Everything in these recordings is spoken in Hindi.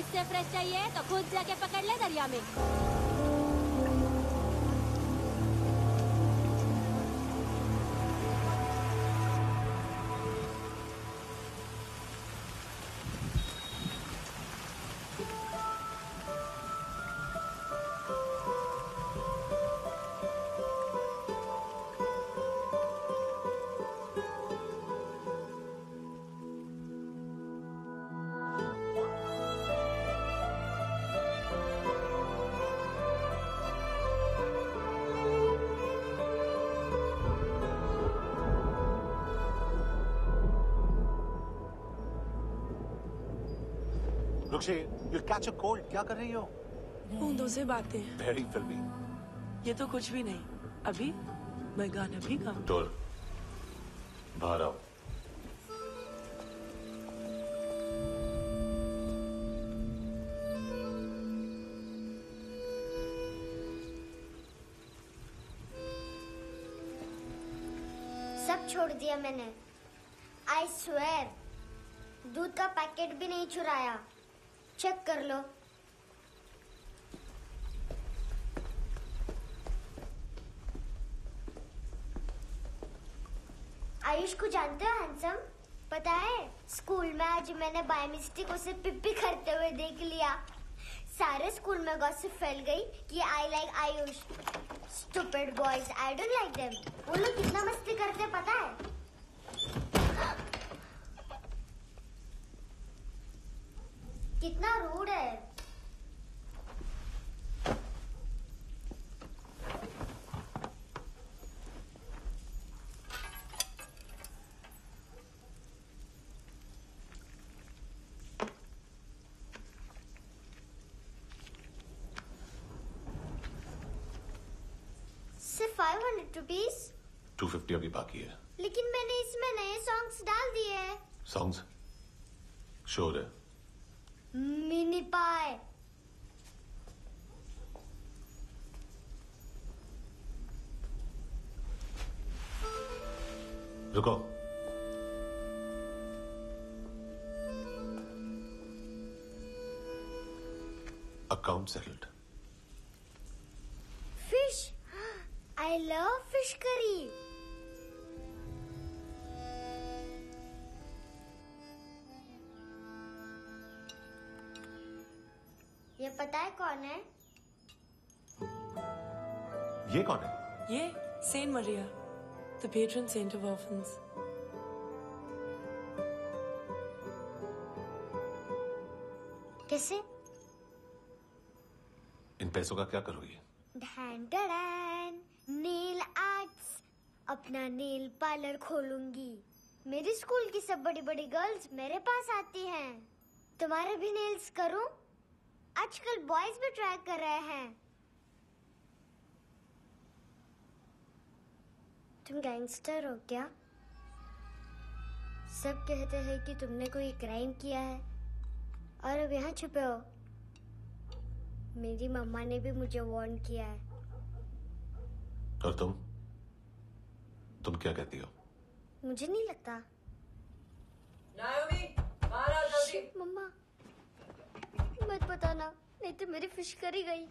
इससे फ्रेश चाहिए तो खुद जाके पकड़ ले दरिया में। रुक्षी, you'll catch a cold. क्या कर रही हो? बूंदों से बातें। Very filmy. ये तो कुछ भी नहीं। अभी मैं गाना भी गाऊं। डोल, बाहर आओ। सब छोड़ दिया मैंने। I swear, दूध का पैकेट भी नहीं चुराया। चेक कर लो। आयुष को जानते हो हैंडसम? पता है स्कूल में आज मैंने बाय मिस्टेक उसे पिप्पी करते हुए देख लिया। सारे स्कूल में गॉसिप फैल गई कि I like Ayush. Stupid boys, I don't like them. वो लोग कितना मस्ती करते पता है? कितना रूड है। सिर्फ 500 रुपीज। 250 अभी बाकी है। लेकिन मैंने इसमें नए सॉन्ग्स डाल दिए हैं। सॉन्ग्स? श्योर है? Mini pie. रुको। Account settled. Fish. I love fish curry. ये पता है कौन है? ये कौन है? ये Saint Maria, the patron saint of orphans. कैसे? इन पैसों का क्या करोगी? ढैन ढैन, नेल आर्ट्स। अपना नेल पार्लर खोलूंगी। मेरी स्कूल की सब बड़ी बड़ी गर्ल्स मेरे पास आती हैं। तुम्हारे भी नेल्स करूं? आजकल बॉयज भी ट्राई कर रहे हैं। तुम गैंगस्टर हो क्या? सब कहते हैं कि तुमने कोई क्राइम किया है और अब यहाँ छुपे हो। मेरी मम्मा ने भी मुझे वार्न किया है। और तुम क्या कहती हो? मुझे नहीं लगता। नायोमी, बाहर आओ जल्दी। मम्मा मत बताना, नहीं तो मेरी फिश करी गई।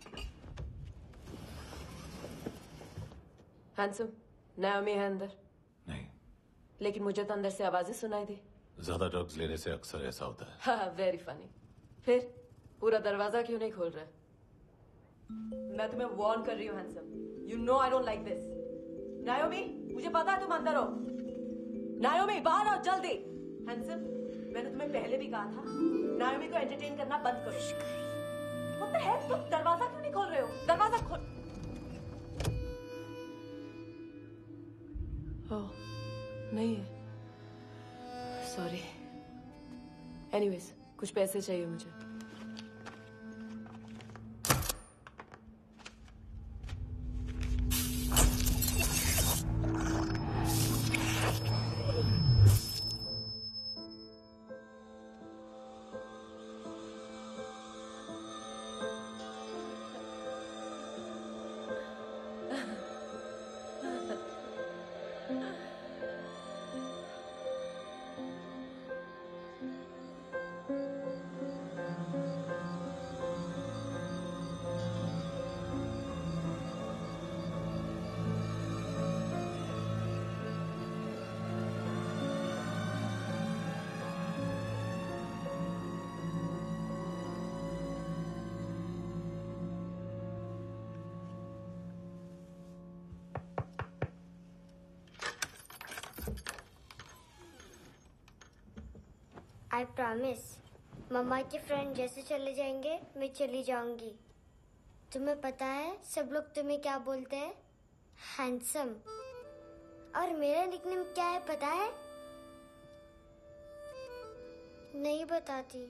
हैंडसम, नायोमी है अंदर। नहीं। लेकिन मुझे तो अंदर से आवाजें सुनाई दी। ज्यादा ड्रग्स लेने से अक्सर ऐसा होता है। हाँ, वेरी फनी। फिर पूरा दरवाजा क्यों नहीं खोल रहे? मैं तुम्हें वार्न कर रही हूँ handsome. You know I don't like this. Naomi, मुझे पता है तुम अंदर हो। नायोमी, बाहर आओ जल्दी। हैंडसम, मैंने तुम्हें पहले भी कहा था नायोमी को एंटरटेन करना बंद करो। What the heck? तुम दरवाजा क्यों नहीं खोल रहे हो? दरवाजा खोल। ओह, नहीं है। सॉरी। एनीवेज, कुछ पैसे चाहिए मुझे। I promise. मम्मा के फ्रेंड जैसे चले जाएंगे मैं चली जाऊंगी। तुम्हें पता है सब लोग तुम्हें क्या बोलते हैं? हैंडसम। और मेरा निकनेम क्या है पता है? नहीं बताती।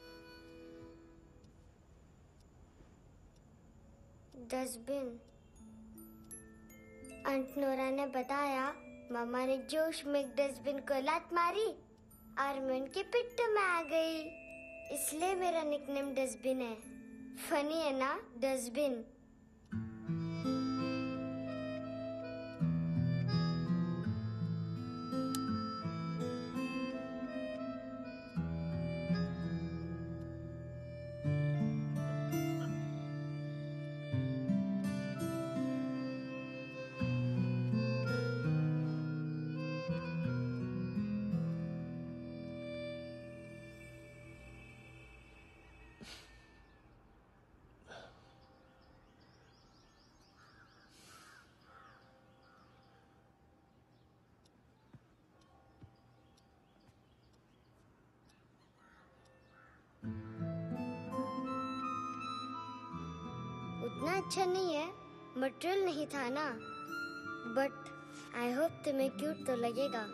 डस्टबिन। आंट नोरा ने बताया मम्मा ने जोश में एक डस्टबिन को लात मारी और मैं उनके पिट्ठू में आ गई, इसलिए मेरा निकनेम डस्टबिन है। फनी है ना डस्टबिन? उतना अच्छा नहीं है, मटेरियल नहीं था ना, बट आई होप तुम्हें क्यूट तो लगेगा।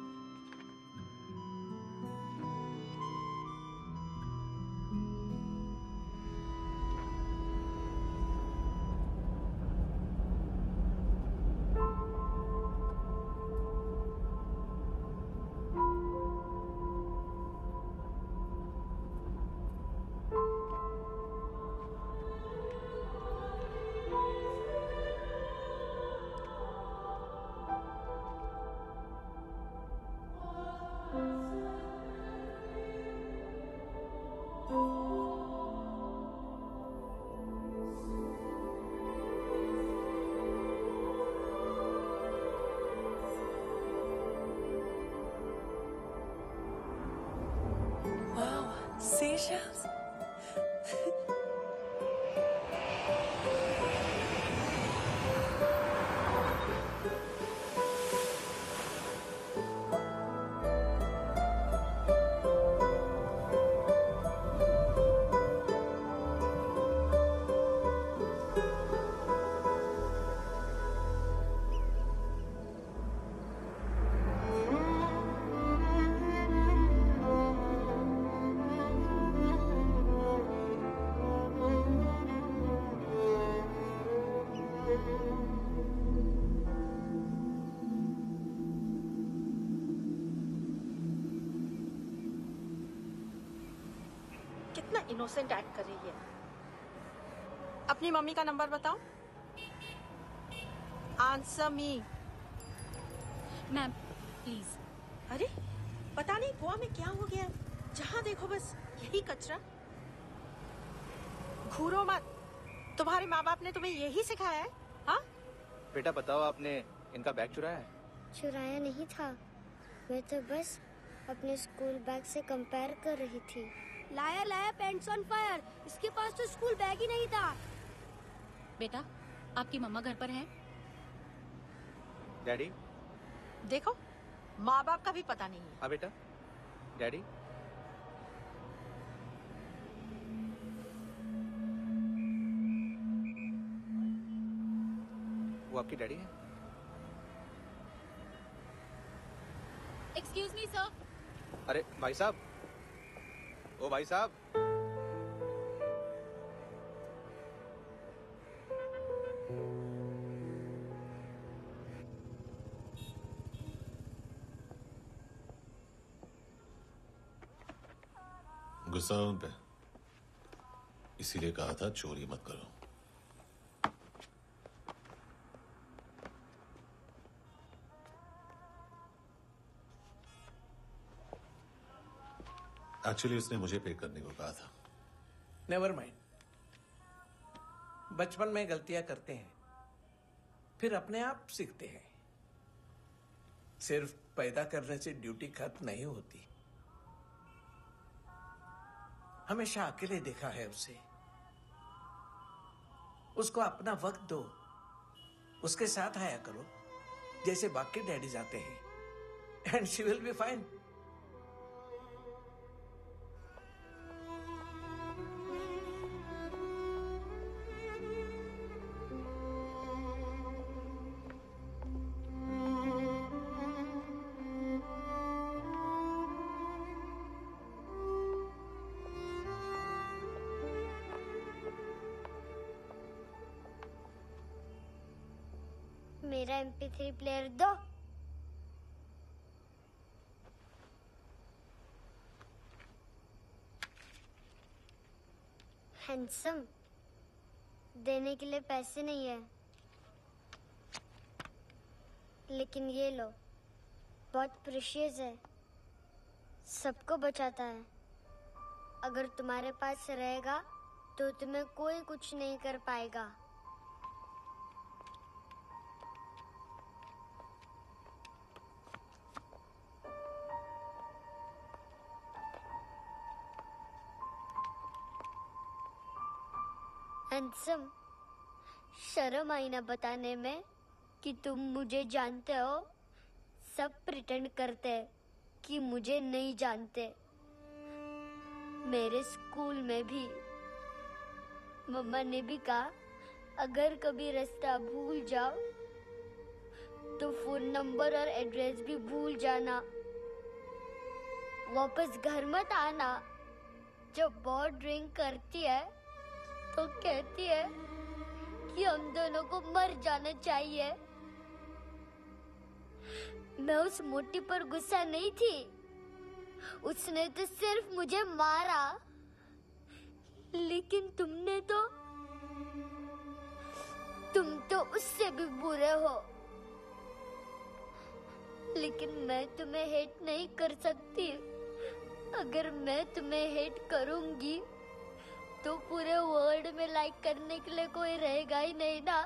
Wow, seashells. कितना इनोसेंट एक्ट कर रही है। अपनी मम्मी का नंबर बताओ। Answer me. Ma'am please. अरे पता नहीं गोवा में क्या हो गया है, जहाँ देखो बस यही कचरा। घूरो मत, तुम्हारे माँ बाप ने तुम्हें यही सिखाया है? हाँ बेटा बताओ, आपने इनका बैग चुराया है? चुराया नहीं था, मैं तो बस अपने स्कूल बैग से कंपेयर कर रही थी। लाया लाया पैंट्स ऑन फायर, इसके पास तो स्कूल बैग ही नहीं था। बेटा आपकी मम्मा घर पर है? डैडी? देखो माँ बाप का भी पता नहीं है। हाँ बेटा। डैडी? वो आपकी डैडी है? Excuse me sir. अरे भाई साहब, ओ भाई साहब। गुस्सा है उन पे, इसीलिए कहा था चोरी मत करो। एक्चुअली उसने मुझे पे करने को कहा था। नेवर माइंड, बचपन में गलतियां करते हैं, फिर अपने आप सीखते हैं। सिर्फ पैदा करने से ड्यूटी खत्म नहीं होती। हमेशा अकेले देखा है उसे। उसको अपना वक्त दो, उसके साथ आया करो जैसे बाकी डैडीज आते हैं, and she will be fine. मेरा MP3 प्लेयर दो। हैंडसम, देने के लिए पैसे नहीं है, लेकिन ये लो, बहुत प्रेशियस है, सबको बचाता है। अगर तुम्हारे पास रहेगा तो तुम्हें कोई कुछ नहीं कर पाएगा। हैंडसम, शर्म आई ना बताने में कि तुम मुझे जानते हो। सब प्रिटेंड करते हैं कि मुझे नहीं जानते। मेरे स्कूल में भी मम्मा ने भी कहा, अगर कभी रास्ता भूल जाओ तो फोन नंबर और एड्रेस भी भूल जाना। वापस घर मत आना। जब बहुत ड्रिंक करती है तो कहती है कि हम दोनों को मर जाना चाहिए। मैं उस मोटी पर गुस्सा नहीं थी, उसने तो सिर्फ मुझे मारा। लेकिन तुम तो उससे भी बुरे हो। लेकिन मैं तुम्हें हेट नहीं कर सकती। अगर मैं तुम्हें हेट करूंगी तो पूरे वर्ल्ड में लाइक करने के लिए कोई रहेगा ही नहीं ना।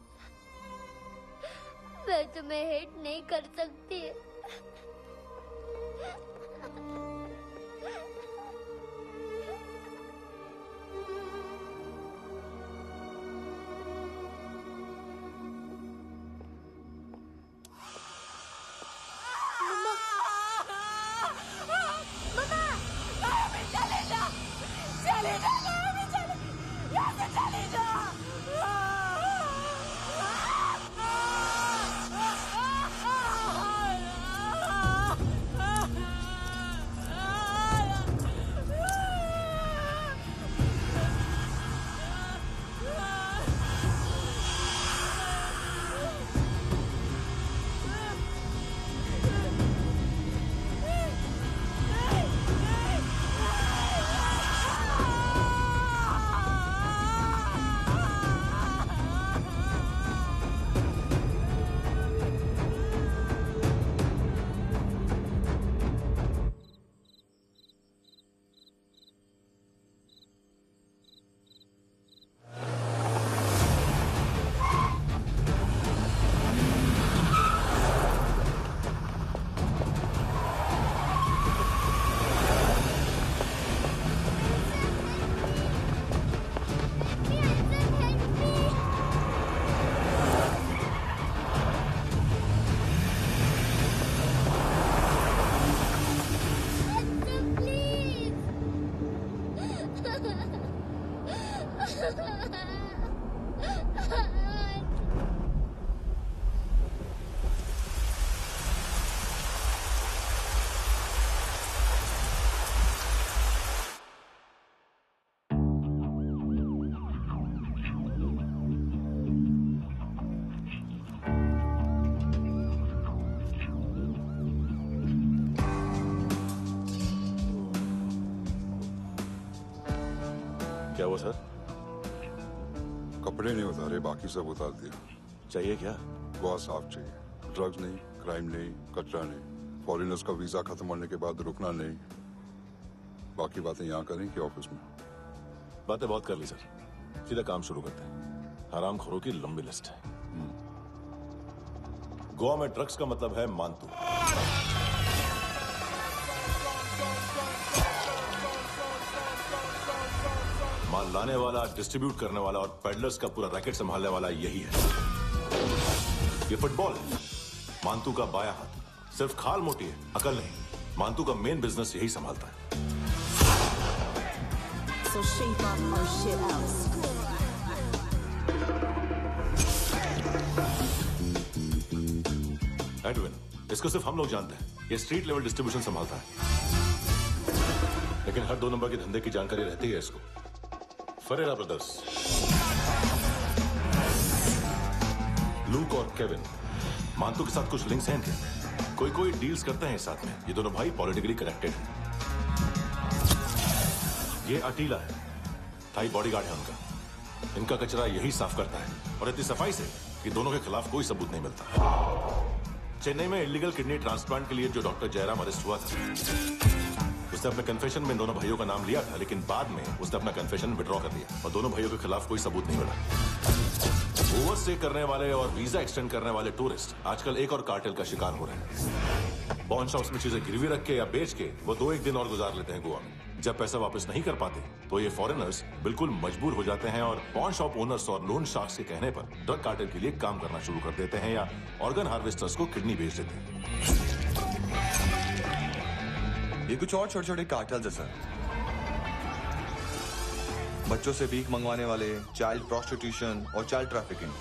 मैं तुम्हें हेट नहीं कर सकती। क्या हुआ सर? कपड़े नहीं उतारे, बाकी सब उतार दिया। चाहिए क्या? बहुत साफ चाहिए। ड्रग्स नहीं, क्राइम नहीं, कचरा नहीं। फॉरेनर्स का वीजा खत्म होने के बाद रुकना नहीं। बाकी बातें यहाँ करें कि ऑफिस में? बातें बहुत कर ली सर, सीधा काम शुरू करते हैं। हरामखोरों की लंबी लिस्ट है। गोवा में ड्रग्स का मतलब है मानतू। माल लाने वाला, डिस्ट्रीब्यूट करने वाला और पेडलर्स का पूरा रैकेट संभालने वाला यही है। ये फुटबॉल है, मानतू का बायां हाथ। सिर्फ खाल मोटी है, अकल नहीं। मानतू का मेन बिजनेस यही संभालता है। So shape up our shit out. Edwin, इसको सिर्फ हम लोग जानते हैं। ये स्ट्रीट लेवल डिस्ट्रीब्यूशन संभालता है, लेकिन हर 2 नंबर के धंधे की जानकारी रहती है इसको। फरेरा ब्रदर्स, लूक और केविन, मानतू के साथ कुछ लिंक्स हैं क्या? कोई कोई डील्स करते हैं साथ में। ये दोनों भाई पॉलिटिकली कनेक्टेड हैं। ये अटीला है, थाई बॉडीगार्ड है उनका। इनका कचरा यही साफ करता है और इतनी सफाई से कि दोनों के खिलाफ कोई सबूत नहीं मिलता। चेन्नई में इलीगल किडनी ट्रांसप्लांट के लिए जो डॉक्टर जयराम अरेस्ट हुआ था, उसने अपने कन्फेशन में दोनों भाइयों का नाम लिया था, लेकिन बाद में उसने अपना कन्फेशन विड्रॉ कर दिया और दोनों भाइयों के खिलाफ कोई सबूत नहीं मिला। ओवरस्टे करने वाले और वीजा एक्सटेंड करने वाले टूरिस्ट आजकल एक और कार्टेल का शिकार हो रहे हैं। पॉन शॉप्स में चीजें गिरवी रख के या बेच के वो 2-1 दिन और गुजार लेते हैं गोवा में। जब पैसा वापस नहीं कर पाते तो ये फॉरेनर्स बिल्कुल मजबूर हो जाते हैं और पॉन शॉप ओनर्स और लोन शार्क्स के कहने पर ड्रग कार्टेल के लिए काम करना शुरू कर देते हैं या ऑर्गन हार्वेस्टर्स को किडनी बेच देते हैं। ये कुछ और छोटे छोटे कार्टेल्स है सर। बच्चों से भीख मंगवाने वाले, चाइल्ड प्रोस्टिट्यूशन और चाइल्ड ट्रैफिकिंग।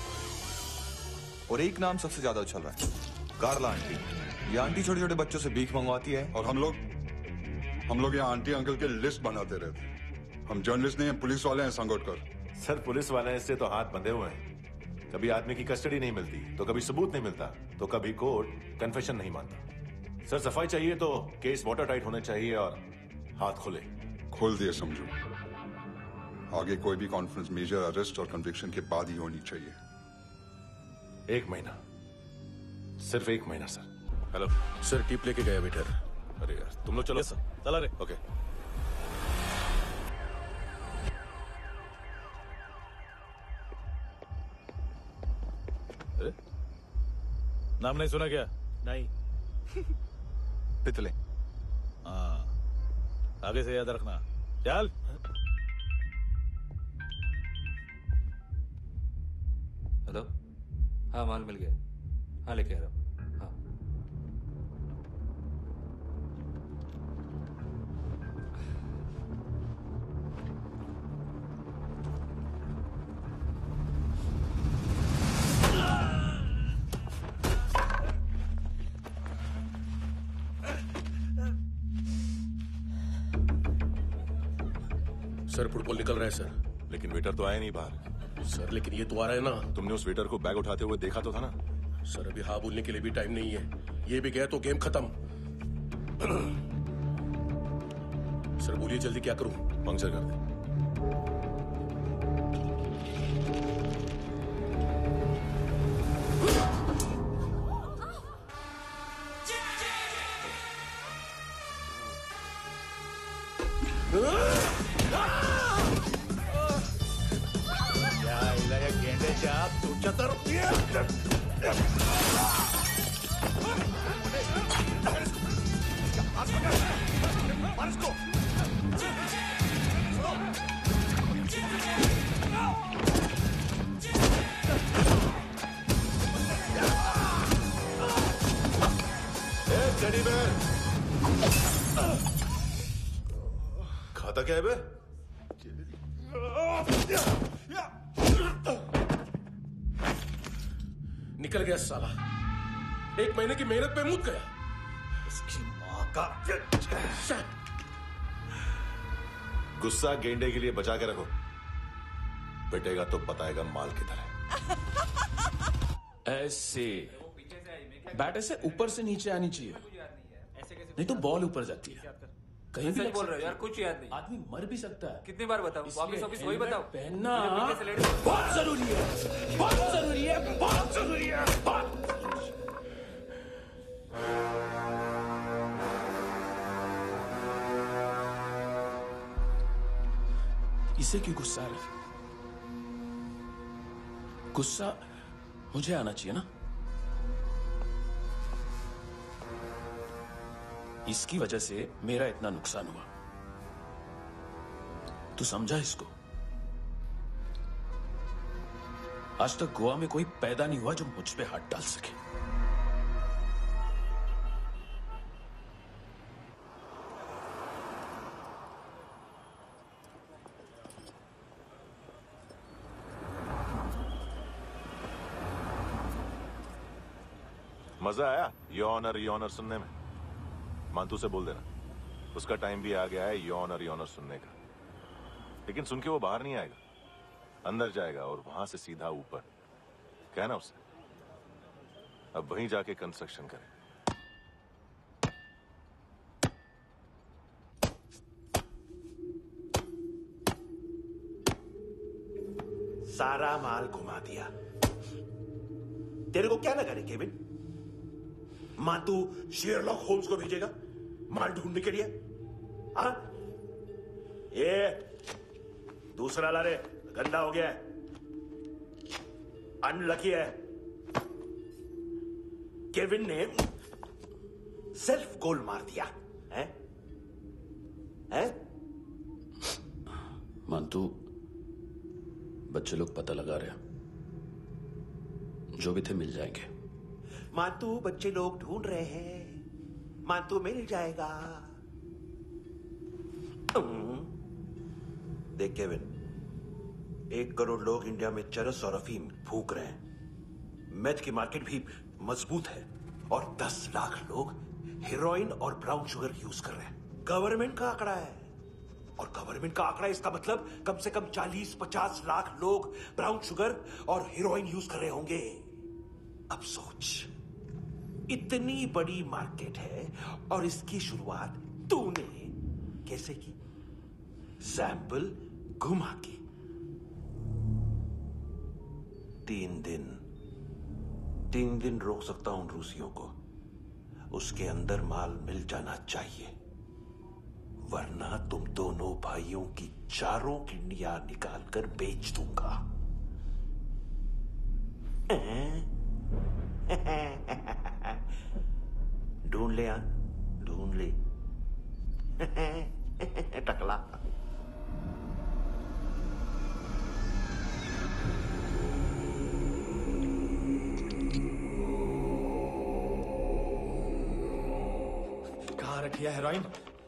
और एक नाम सबसे ज्यादा उछल रहा है, कार्ला आंटी। ये आंटी छोटे छोटे बच्चों से भीख मंगवाती है और हम लोग यहाँ आंटी अंकल के लिस्ट बनाते रहते। हम जर्नलिस्ट नहीं हैं, पुलिस वाले हैं संगोटकर। सर पुलिस वाले से तो हाथ बंधे हुए हैं। कभी आदमी की कस्टडी नहीं मिलती तो कभी सबूत नहीं मिलता तो कभी कोर्ट कन्फेशन नहीं मानता। सर सफाई चाहिए तो केस वाटर टाइट होने चाहिए और हाथ खुले। खोल दिए समझो। आगे कोई भी कॉन्फ्रेंस मेजर अरेस्ट और कन्विक्शन के बाद ही होनी चाहिए। 1 महीना, सिर्फ 1 महीना सर। हेलो सर, टिप लेके गया वेटर। अरे यार तुम लोग चलो। सर चला रे। ओके। नाम नहीं सुना क्या? नहीं। पितले। हाँ, आगे से याद रखना। चल। हेलो, हाँ माल मिल गया। हाँ लेके आ रहा हूँ। हाँ सर फुटबॉल निकल रहा है सर। लेकिन वेटर तो आया नहीं बाहर। सर लेकिन ये तो आ रहा है ना। तुमने उस वेटर को बैग उठाते हुए देखा तो था ना? सर अभी हाँ बोलने के लिए भी टाइम नहीं है। ये भी गया तो गेम खत्म। सर बोलिए जल्दी क्या करूं? पंक्चर कर दे। खाता क्या है बे? निकल गया साला। 1 महीने की मेहनत पे मुद गया। इसकी माँ का। गुस्सा गेंडे के लिए बचा के रखो, पिटेगा तो बताएगा माल किधर है। ऐसे बैट ऐसे ऊपर से नीचे आनी चाहिए, नहीं तो बॉल ऊपर जाती है। कहीं भी बोल रहे हो यार, कुछ याद नहीं। आदमी मर भी सकता है। कितनी बार बताओ? वापिस वापिस वही बताओ। पहनना बहुत जरूरी है, बहुत जरूरी है, बहुत जरूरी है, बहुत। इसे क्यों गुस्सा आ रहा है? गुस्सा मुझे आना चाहिए ना। इसकी वजह से मेरा इतना नुकसान हुआ। तू समझा इसको? आज तक गोवा में कोई पैदा नहीं हुआ जो मुझ पे हाथ डाल सके। मजा आया योनर सुनने में? मानतू से बोल देना उसका टाइम भी आ गया है योनर सुनने का। लेकिन सुन के वो बाहर नहीं आएगा, अंदर जाएगा और वहां से सीधा ऊपर। कहना उससे अब वहीं जाके कंस्ट्रक्शन करें। सारा माल घुमा दिया। तेरे को क्या लगा रे केविन? मां तू शेरलॉक होम्स को भेजेगा माल ढूंढने के लिए? हाँ? ये दूसरा ला रे, गंदा हो गया है, अनलकी है। केविन ने सेल्फ गोल मार दिया है? हैं? मानतू, बच्चे लोग पता लगा रहे हैं, जो भी थे मिल जाएंगे। मानतू, बच्चे लोग ढूंढ रहे हैं, मानतू मिल जाएगा। देख केविन, 1 करोड़ लोग इंडिया में चरस और अफीम फूक रहे हैं। मेथ की मार्केट भी मजबूत है और 10 लाख लोग हेरोइन और ब्राउन शुगर यूज कर रहे हैं। गवर्नमेंट का आंकड़ा है, और गवर्नमेंट का आंकड़ा, इसका मतलब कम से कम 40-50 लाख लोग ब्राउन शुगर और हेरोइन यूज कर रहे होंगे। अब सोच, इतनी बड़ी मार्केट है और इसकी शुरुआत तूने कैसे की? सैंपल घुमा के। 3 दिन रोक सकता हूं रूसियों को, उसके अंदर माल मिल जाना चाहिए, वरना तुम दोनों भाइयों की 4 किडनियां निकालकर बेच दूंगा। ढूंढ ले, ढूंढ ले टकला। कहाँ रखी है हेरोइन?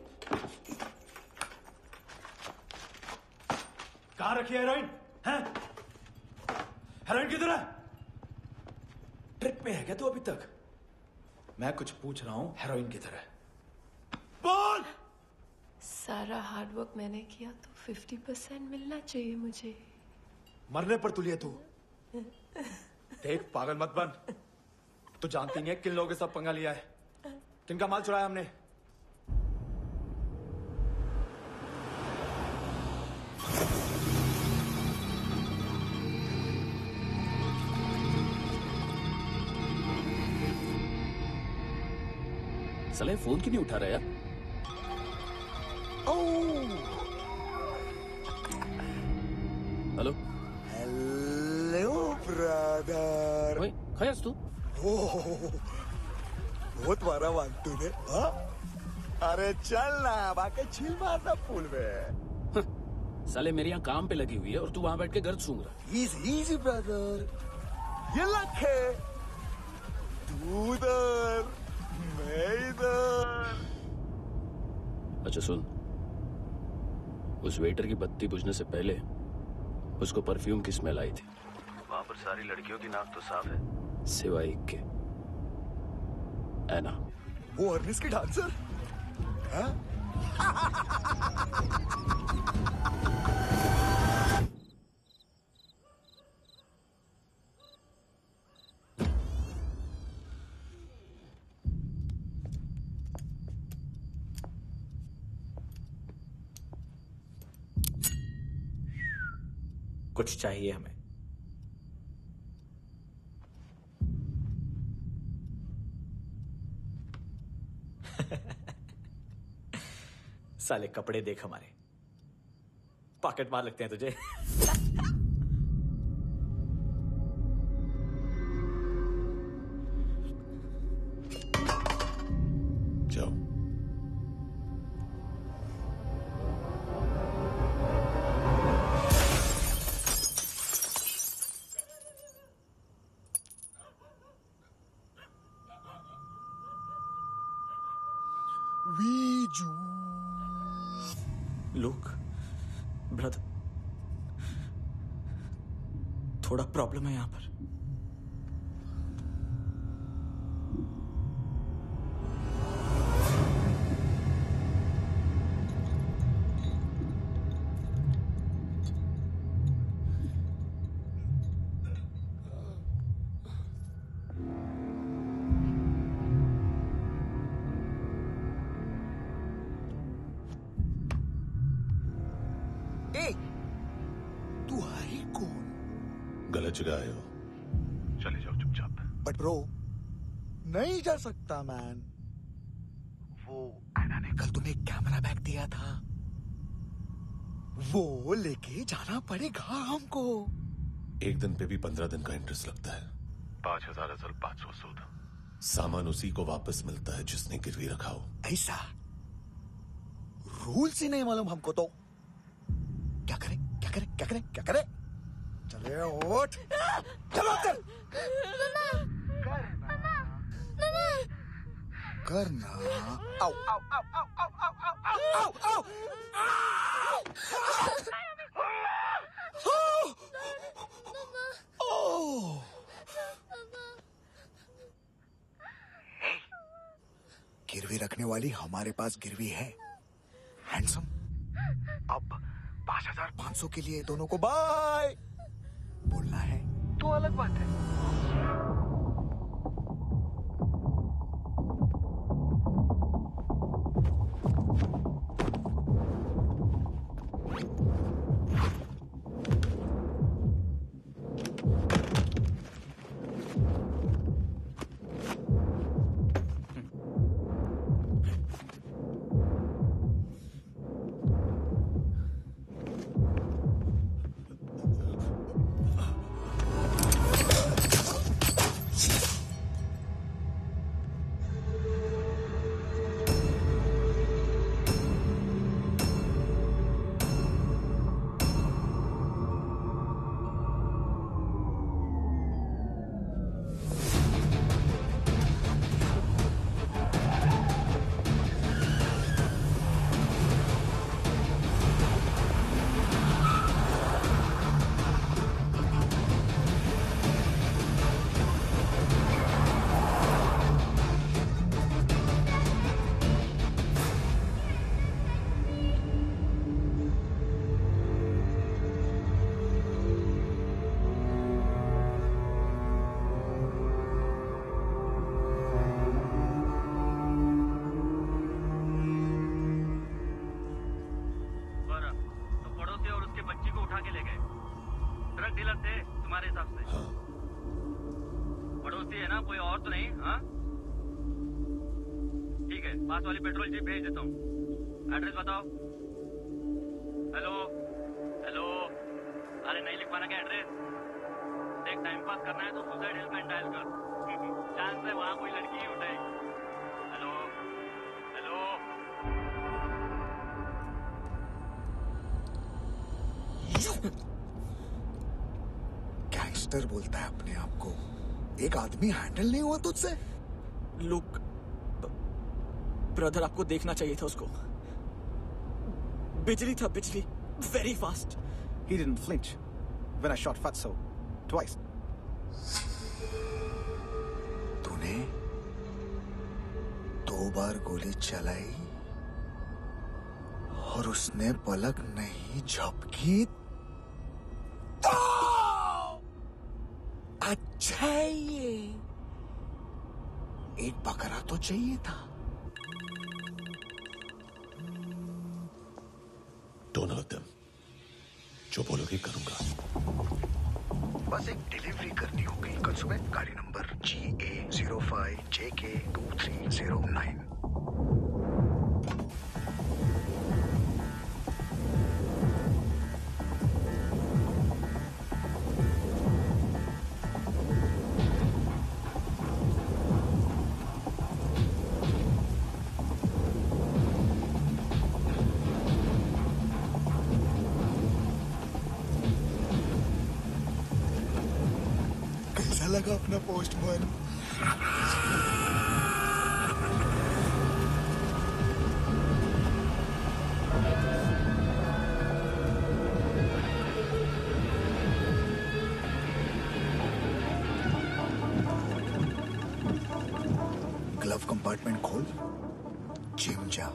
कहाँ रखी है हेरोइन? हैं? हेरोइन किधर है? ट्रिप में है क्या तू अभी तक? मैं कुछ पूछ रहा हूं, हेरोइन किधर है? बोल! सारा हार्डवर्क मैंने किया तो 50% मिलना चाहिए मुझे। मरने पर तुलिए तू। देख, पागल मत बन। तू जानती नहीं है किन लोगों के साथ पंगा लिया है, किनका माल चुराया हमने। साले फोन क्यों नहीं उठा रहा यार? Hello hello brother. ओए, खैस तू? बहुत मारा मानतू ने। हाँ? अरे चल ना, बाकी छील मारना पूल में। साले मेरी यहाँ काम पे लगी हुई है और तू वहां बैठ के गर्द सूंघ रहा। इजी ब्रदर, ये लक है। तू उधर, मैं इधर। अच्छा सुन, उस वेटर की बत्ती बुझने से पहले उसको परफ्यूम की स्मेल आई थी। वहां पर सारी लड़कियों की नाक तो साफ है, सिवाय एक के, एना। वो अर्निस की डांसर? हाँ? कुछ चाहिए हमें। साले कपड़े देख हमारे, पॉकेट मार लगते हैं तुझे। जाओ। लुक ब्रदर, थोड़ा प्रॉब्लम है यहाँ पर। गलत जगह आए हो, चले जाओ चुपचाप। बट ब्रो, नहीं जा सकता मैन। वो एना ने कल तुम्हें कैमरा बैग दिया था, वो लेके जाना पड़ेगा हमको। एक दिन पे भी 15 दिन का इंटरेस्ट लगता है। 5,000 असल 500 सूद। सामान उसी को वापस मिलता है जिसने गिरवी रखा हो। ऐसा रूल्स ही नहीं मालूम हमको तो। क्या करें क्या करें क्या करें क्या करें? चले उठ, चलो कर करना। आओ आओ आओ आओ आओ आओ आओ आओ आओ। गिरवी रखने वाली हमारे पास गिरवी है हैंडसम। अब 5,500 के लिए दोनों को बाय बोलना है तो अलग बात है। पास वाली पेट्रोल जीप भेज देता हूँ। एड्रेस बताओ। हेलो हेलो, अरे नहीं लिख पाना क्या एड्रेस? देख टाइम पास करना है तो सुसाइड हेल्पलाइन डायल कर। चांस है वहाँ कोई लड़की ही उठाएगी। Hello hello. गैंगस्टर बोलता है अपने आप को। एक आदमी हैंडल नहीं हुआ तुझसे? लुक ब्रदर, आपको देखना चाहिए था उसको। बिजली था, बिजली, very fast. He didn't flinch when I shot Fatso twice. तूने 2 बार गोली चलाई और उसने पलक नहीं झपकी तो अच्छा है ये। एक बकरा तो चाहिए था। Don't hurt them. जो बोलोगे करूंगा। बस एक डिलीवरी करनी होगी कल सुबह। गाड़ी नंबर GA05JK2309। लगा अपना पोस्टमैन। ग्लव कंपार्टमेंट खोल, जिम जा।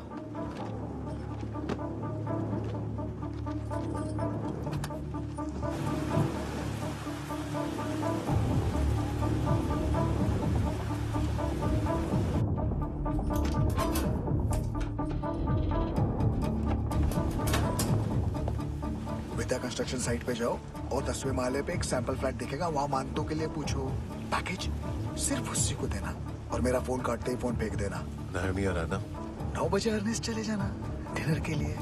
कंस्ट्रक्शन साइट पे जाओ और 10वें माले पे एक सैंपल फ्लैट दिखेगा, वहां मानतों के लिए पूछो। पैकेज सिर्फ उसी को देना और मेरा फोन काटते ही फोन फेंक देना। नहीं आ रहा ना? 9 बजे अर्नेस्ट चले जाना डिनर के लिए।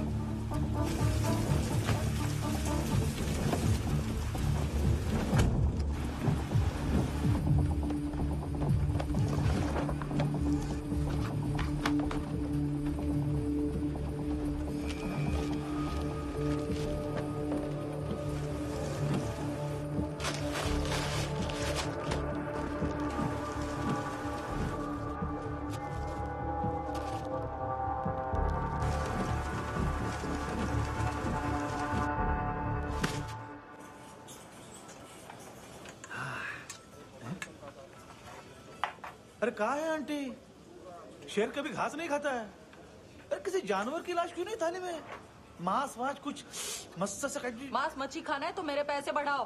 अरे कहाँ है आंटी? शेर कभी घास नहीं खाता है। अरे किसी जानवर की लाश क्यों नहीं थाली में? मांस वास कुछ मस्त से काट। मांस मच्छी खाना है तो मेरे पैसे बढ़ाओ।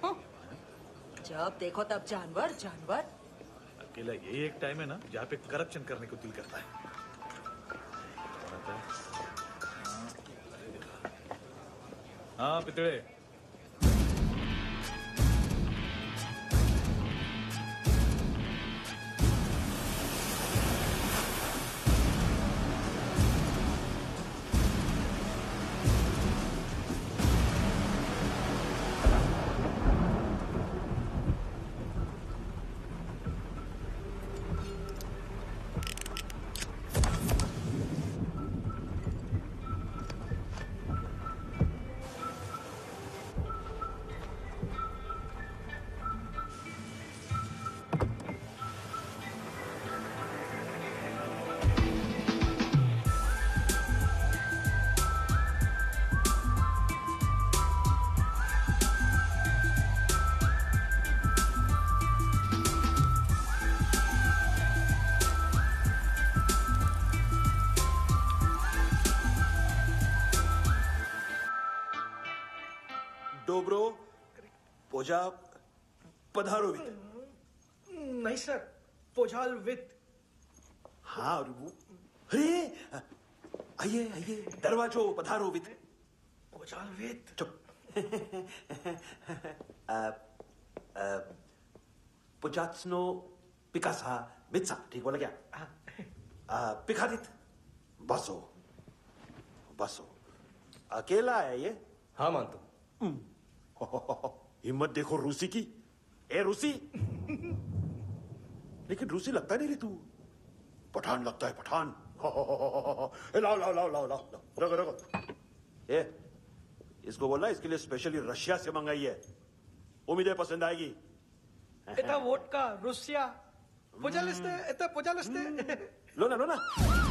जब देखो तब जानवर जानवर। अकेला यही एक टाइम है ना जहाँ पे करप्शन करने को दिल करता है। हाँ पितड़े। डोब्रो पोजा पधारोवित। नहीं सर, पोजालवित। हाँ अरे आइए आइए, दरवाजो पधारोवित। पोजालवित। चुप। पुजात्सनो पिकासा मित्सा, ठीक बोला क्या? पिकादित बसो बसो। अकेला है ये? हाँ मानतो। हिम्मत देखो रूसी की। ए रूसी। लेकिन रूसी लगता नहीं रे तू, पठान लगता है पठान। लाओ लाओ लाओ लाओ लाओ, रखो रखो। ए इसको बोलना इसके लिए स्पेशली रशिया से मंगाई है, उम्मीद है पसंद आएगी। इतना वोडका रुसिया पोजालिस्ते, इतना पोजालिस्ते। लो ना लो ना।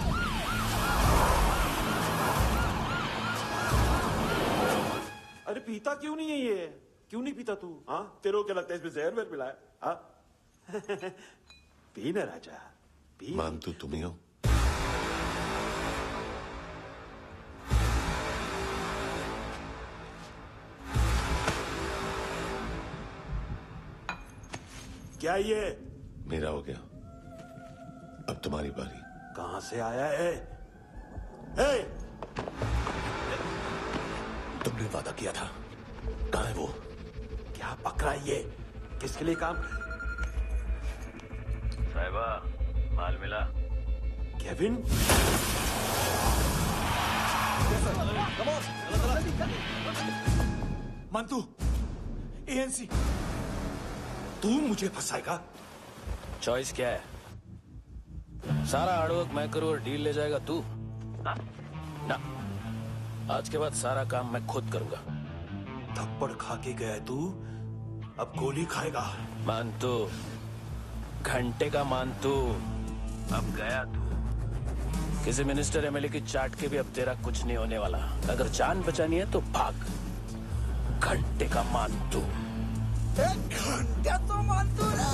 अरे पीता क्यों नहीं है ये? क्यों नहीं पीता तू? हाँ तेरे को क्या लगता है इसमें जहर वेर मिला है? हाँ पी ना राजा पी। मानतू तुम ही हो? क्या ये? मेरा हो गया, अब तुम्हारी बारी। कहां से आया है? ए! तुमने वादा किया था, कहां है वो? क्या पकड़ा ये? किसके लिए काम? साहिबा माल मिला? केविन? मंतू, एएनसी। तू मुझे फंसाएगा? चॉइस क्या है? सारा हार्डवर्क मैं करूं और डील ले जाएगा तू? ना, आज के बाद सारा काम मैं खुद करूंगा। थप्पड़ खा के गया तू, अब गोली खाएगा। मानतू, घंटे का मानतू, अब गया तू। किसी मिनिस्टर एमएलए की चाट के भी अब तेरा कुछ नहीं होने वाला। अगर जान बचानी है तो भाग। घंटे का मानतू। घंटा तो मानतू ना।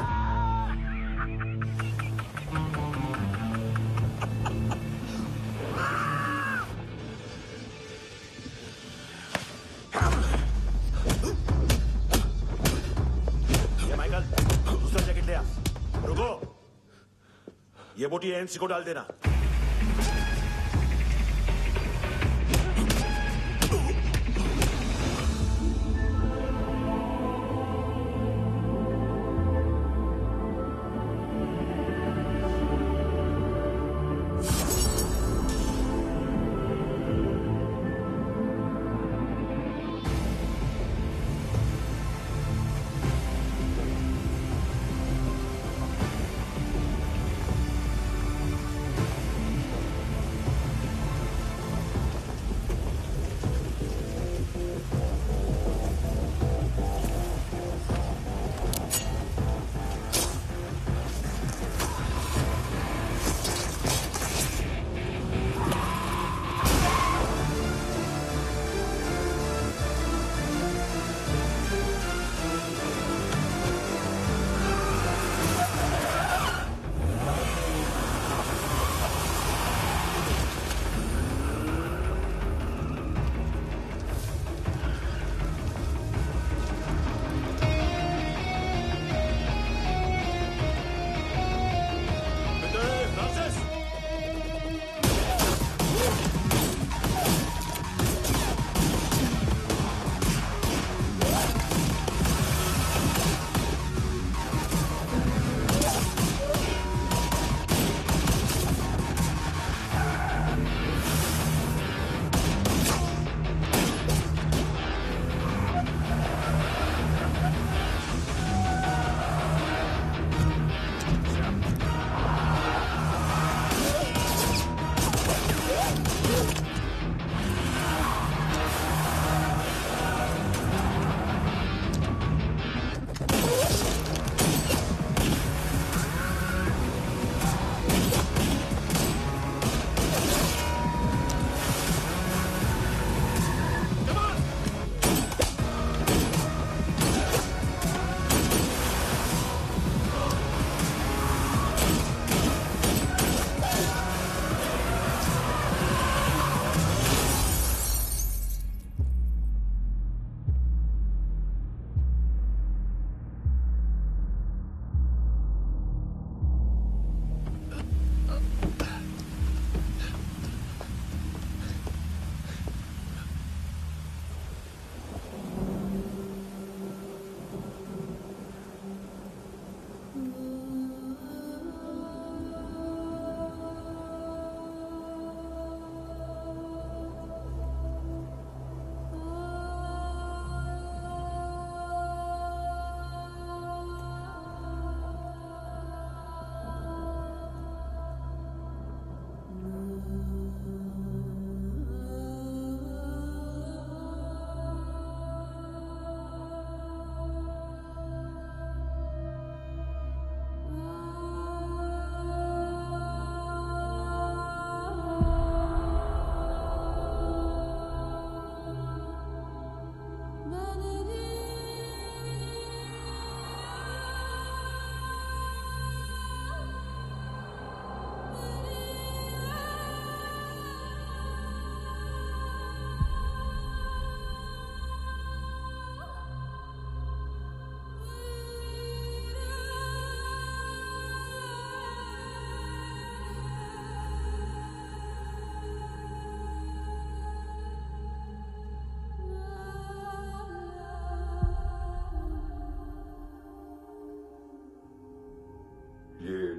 माइकल, दूसरा जैकेट ले आ। रुको, ये बोटी एएनसी को डाल देना।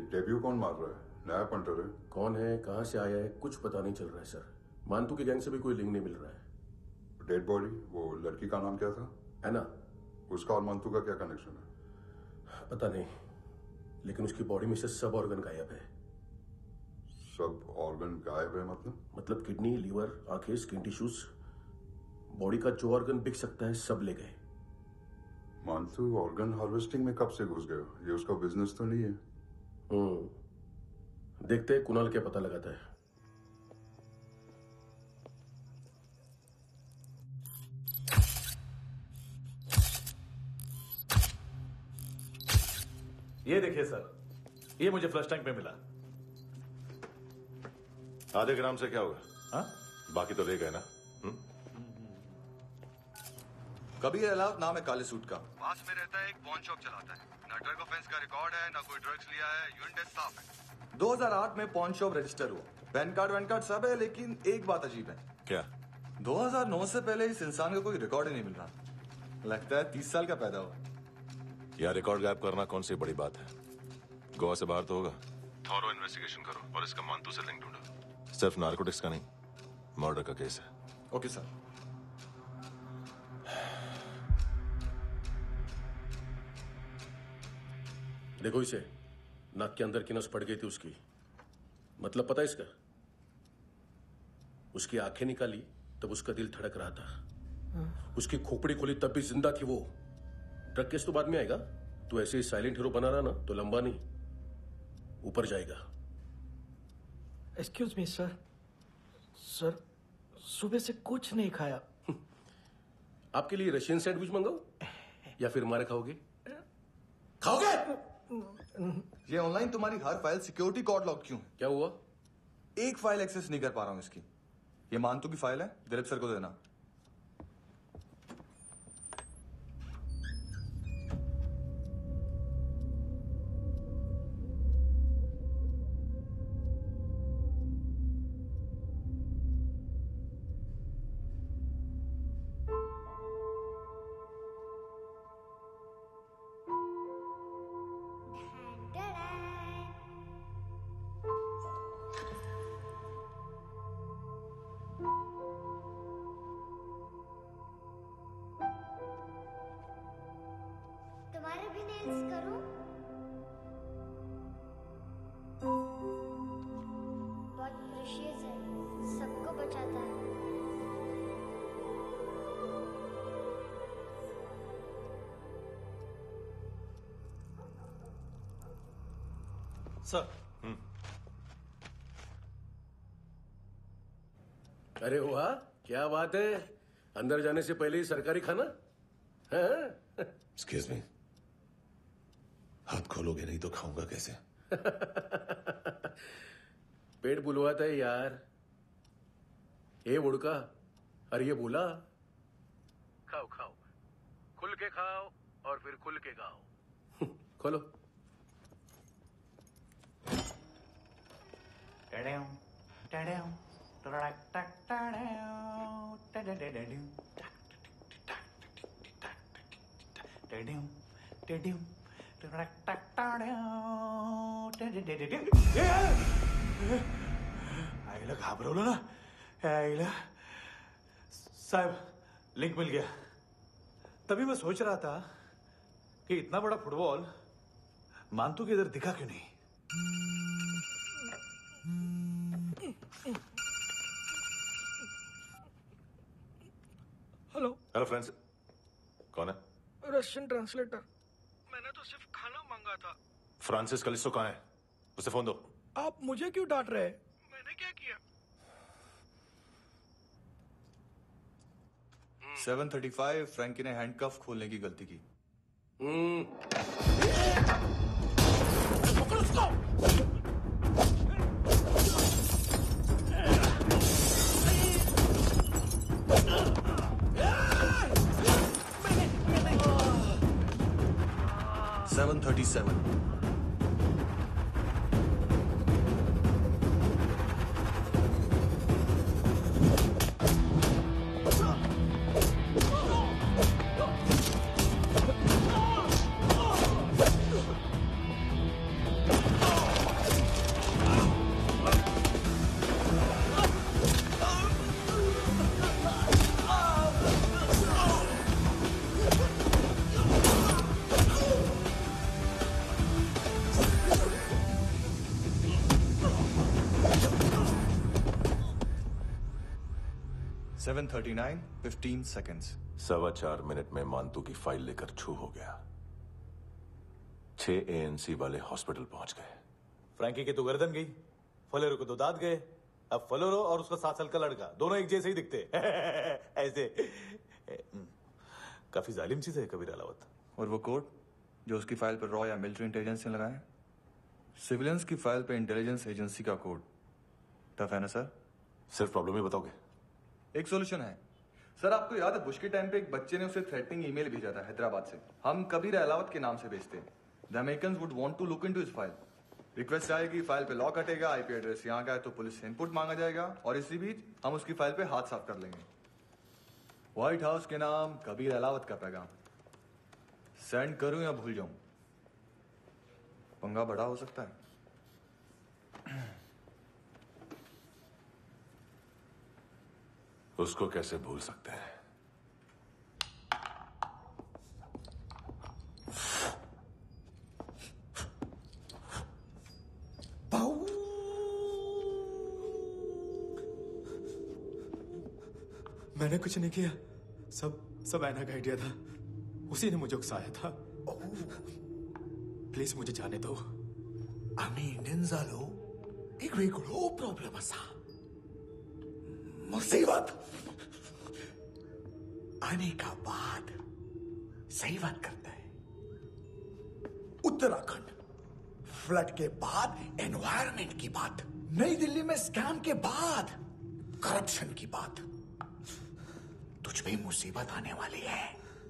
डेब्यू कौन मार रहा है? नया पंटर है। कौन है, कहां से आया है, कुछ पता नहीं चल रहा है सर। मानतू की गैंग से भी कोई लिंक नहीं मिल रहा है। डेड बॉडी, वो लड़की का नाम क्या था? एना। उसका और मानतू का क्या कनेक्शन है? पता नहीं, लेकिन उसकी बॉडी में से सब ऑर्गन गायब है। सब ऑर्गन गायब है मतलब किडनी, लीवर, आंखें, स्किन टिश्यूज, बॉडी का जो ऑर्गन बिक सकता है सब ले गए। मानतू ऑर्गन हार्वेस्टिंग में कब से घुस गए? ये उसका बिजनेस तो नहीं है? देखते हैं कुणाल क्या पता लगाता है। ये देखिए सर, ये मुझे फ्लश टैंक में मिला। आधे ग्राम से क्या होगा? हाँ? बाकी तो ले गए ना? कबीर अलाउद नाम है काले सूट का। पास में रहता है, एक पॉन शॉप चलाता है। ना ड्रग ऑफेंस का रिकॉर्ड है, ना कोई ड्रग्स लिया है। यूनिट साफ है। 2008 में पॉन शॉप रजिस्टर हुआ। पैन कार्ड वैन कार्ड सब है, लेकिन एक बात अजीब है। क्या? 2009 से पहले इस इंसान का कोई रिकॉर्ड ही नहीं मिल रहा। लगता है 30 साल का पैदा हुआ। यार रिकॉर्ड गायब करना कौन सी बड़ी बात है? गोवा से बाहर तो होगा। थॉरो इन्वेस्टिगेशन करो और इसका मानतू से लिंक ढूंढो। सिर्फ नारकोटिक्स का नहीं, मर्डर का केस है। Okay sir. देखो इसे, नाक के अंदर की नस पड़ गई थी उसकी। मतलब पता है इसका? उसकी आंखें निकाली तब उसका दिल धड़क रहा था। उसकी खोपड़ी खोली तब भी जिंदा थी वो। ड्रग केस तो बाद में आएगा। तो ऐसे ही साइलेंट हीरो बना रहा ना तो लंबा नहीं, ऊपर जाएगा। Excuse me sir. सर, सुबह से कुछ नहीं खाया। आपके लिए रशियन सैंडविच मंगाओ या फिर मारे खाओगे? खाओगे? ये ऑनलाइन तुम्हारी हर फाइल सिक्योरिटी कोड लॉक क्यों है? क्या हुआ? एक फाइल एक्सेस नहीं कर पा रहा हूं इसकी। ये मानतू की फाइल है, दिलीप सर को देना। तुम्हारे भी नेल्स करूं? बहुत प्रेशियस है, सबको बचाता है। सर। अरे वाह, क्या बात है। अंदर जाने से पहले ही सरकारी खाना। एक्सक्यूज मी, हाथ खोलोगे नहीं तो खाऊंगा कैसे? पेट बुलवाता है यार। ए उड़का, अरे ये बोला। खाओ खाओ, खुल के खाओ और फिर खुल के गाओ। खोलो। आईला घाबरवलं ना। आईला साहब, लिंक मिल गया। तभी मैं सोच रहा था कि इतना बड़ा फुटबॉल मानतू के इधर दिखा क्यों नहीं। हेलो फ्रेंड्स, कौन है? Russian translator. मैंने तो सिर्फ खाना मांगा था। फ्रांसिस कलिस्टो कहाँ है? उसे फोन दो। आप मुझे क्यों डांट रहे हैं? मैंने क्या किया? 735 फ्रैंकी ने हैंडकफ खोलने की गलती की। 7:39, 15 seconds. 4.25 मिनट में मानतू की फाइल लेकर छू हो गया। 6 ANC वाले हॉस्पिटल पहुंच गए। फ्रैंकी की तो गर्दन गई, फलेरो को तो दांत गए। अब फलेरो और उसका 7 साल का लड़का दोनों एक जैसे ही दिखते ऐसे। काफी जालिम चीज है कबीर अलावत। और वो कोड जो उसकी फाइल पर रॉ या मिलिट्री इंटेलिजेंस ने लगाया, सिविलियंस की फाइल पे इंटेलिजेंस एजेंसी का कोड। टफ है ना सर? सिर्फ प्रॉब्लम ही बताओगे? एक सॉल्यूशन है सर। आपको याद है बुश के टाइम पे एक बच्चे ने उसे थ्रेटनिंग ईमेल भेजा था हैदराबाद से। हम कबीर अलावत के नाम से भेजते हैं। The Americans would want to look into his file. Request आएगी, फाइल पे लॉक हटेगा, आईपी एड्रेस यहाँ का है तो पुलिस से इनपुट मांगा जाएगा और इसी बीच हम उसकी फाइल पे हाथ साफ कर लेंगे। व्हाइट हाउस के नाम कबीर अलावत का पैगाम। सेंड करूं या भूल जाऊं? पंगा बड़ा हो सकता है। उसको कैसे भूल सकते हैं? मैंने कुछ नहीं किया, सब ऐना का आइडिया था। उसी ने मुझे उकसाया था। प्लीज मुझे जाने दो। आम्ही इंडियन झालो एक वेगळो प्रॉब्लेम असा। मुसीबत आने का बाद सही बात करता है। उत्तराखंड फ्लड के बाद एनवायरनमेंट की बात, नई दिल्ली में स्कैम के बाद करप्शन की बात। तुझ पे मुसीबत आने वाली है,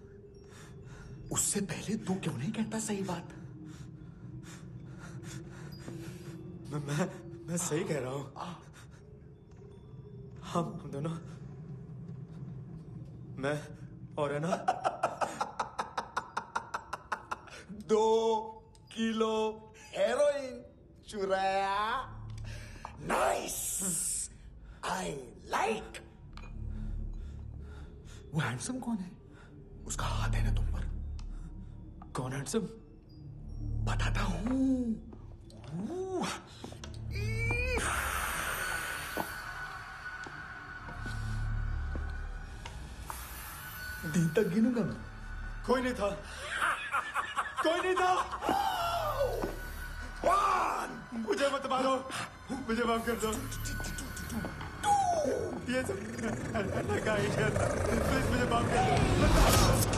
उससे पहले तू क्यों नहीं कहता सही बात? मैं सही कह रहा हूं। हम दोनों, मैं और है ना 2 किलो हेरोइन चुराया। Nice, I like. वो हैंडसम कौन है? उसका हाथ है ना तुम पर? कौन हैंडसम? बताता हूं। दिन तक गिनूंगा मैं। कोई नहीं था, कोई नहीं था। मुझे मत मारो, मुझे माफ कर दो। ये सब का आइडिया था। प्लीज मुझे माफ कर दो।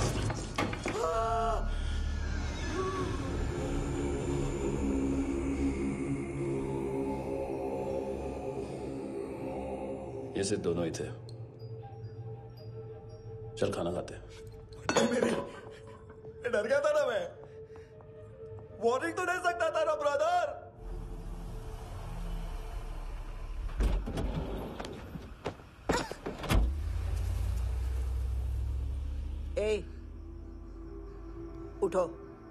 ये सिर्फ दोनों ही थे। चल खाना खाते हैं। डर गया था ना मैं। वार्निंग तो दे सकता था ना ब्रदर। ए, उठो।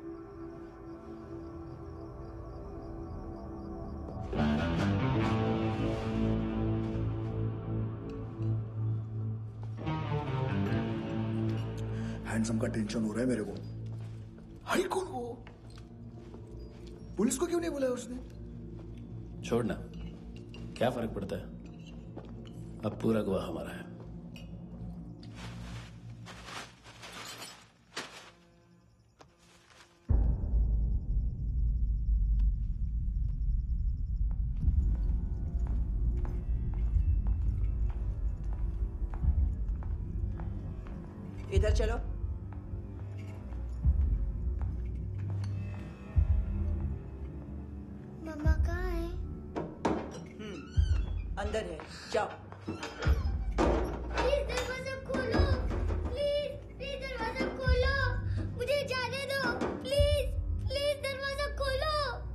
हैंडसम का टेंशन हो रहा है मेरे को। हाई कौन वो? पुलिस को क्यों नहीं बुलाया उसने? छोड़ना, क्या फर्क पड़ता है? अब पूरा गवाह हमारा है। इधर चलो। मम्मा कहाँ है? अंदर है, जाओ। प्लीज दरवाजा खोलो। प्लीज दरवाजा खोलो। मुझे जाने दो। प्लीज दरवाजा खोलो।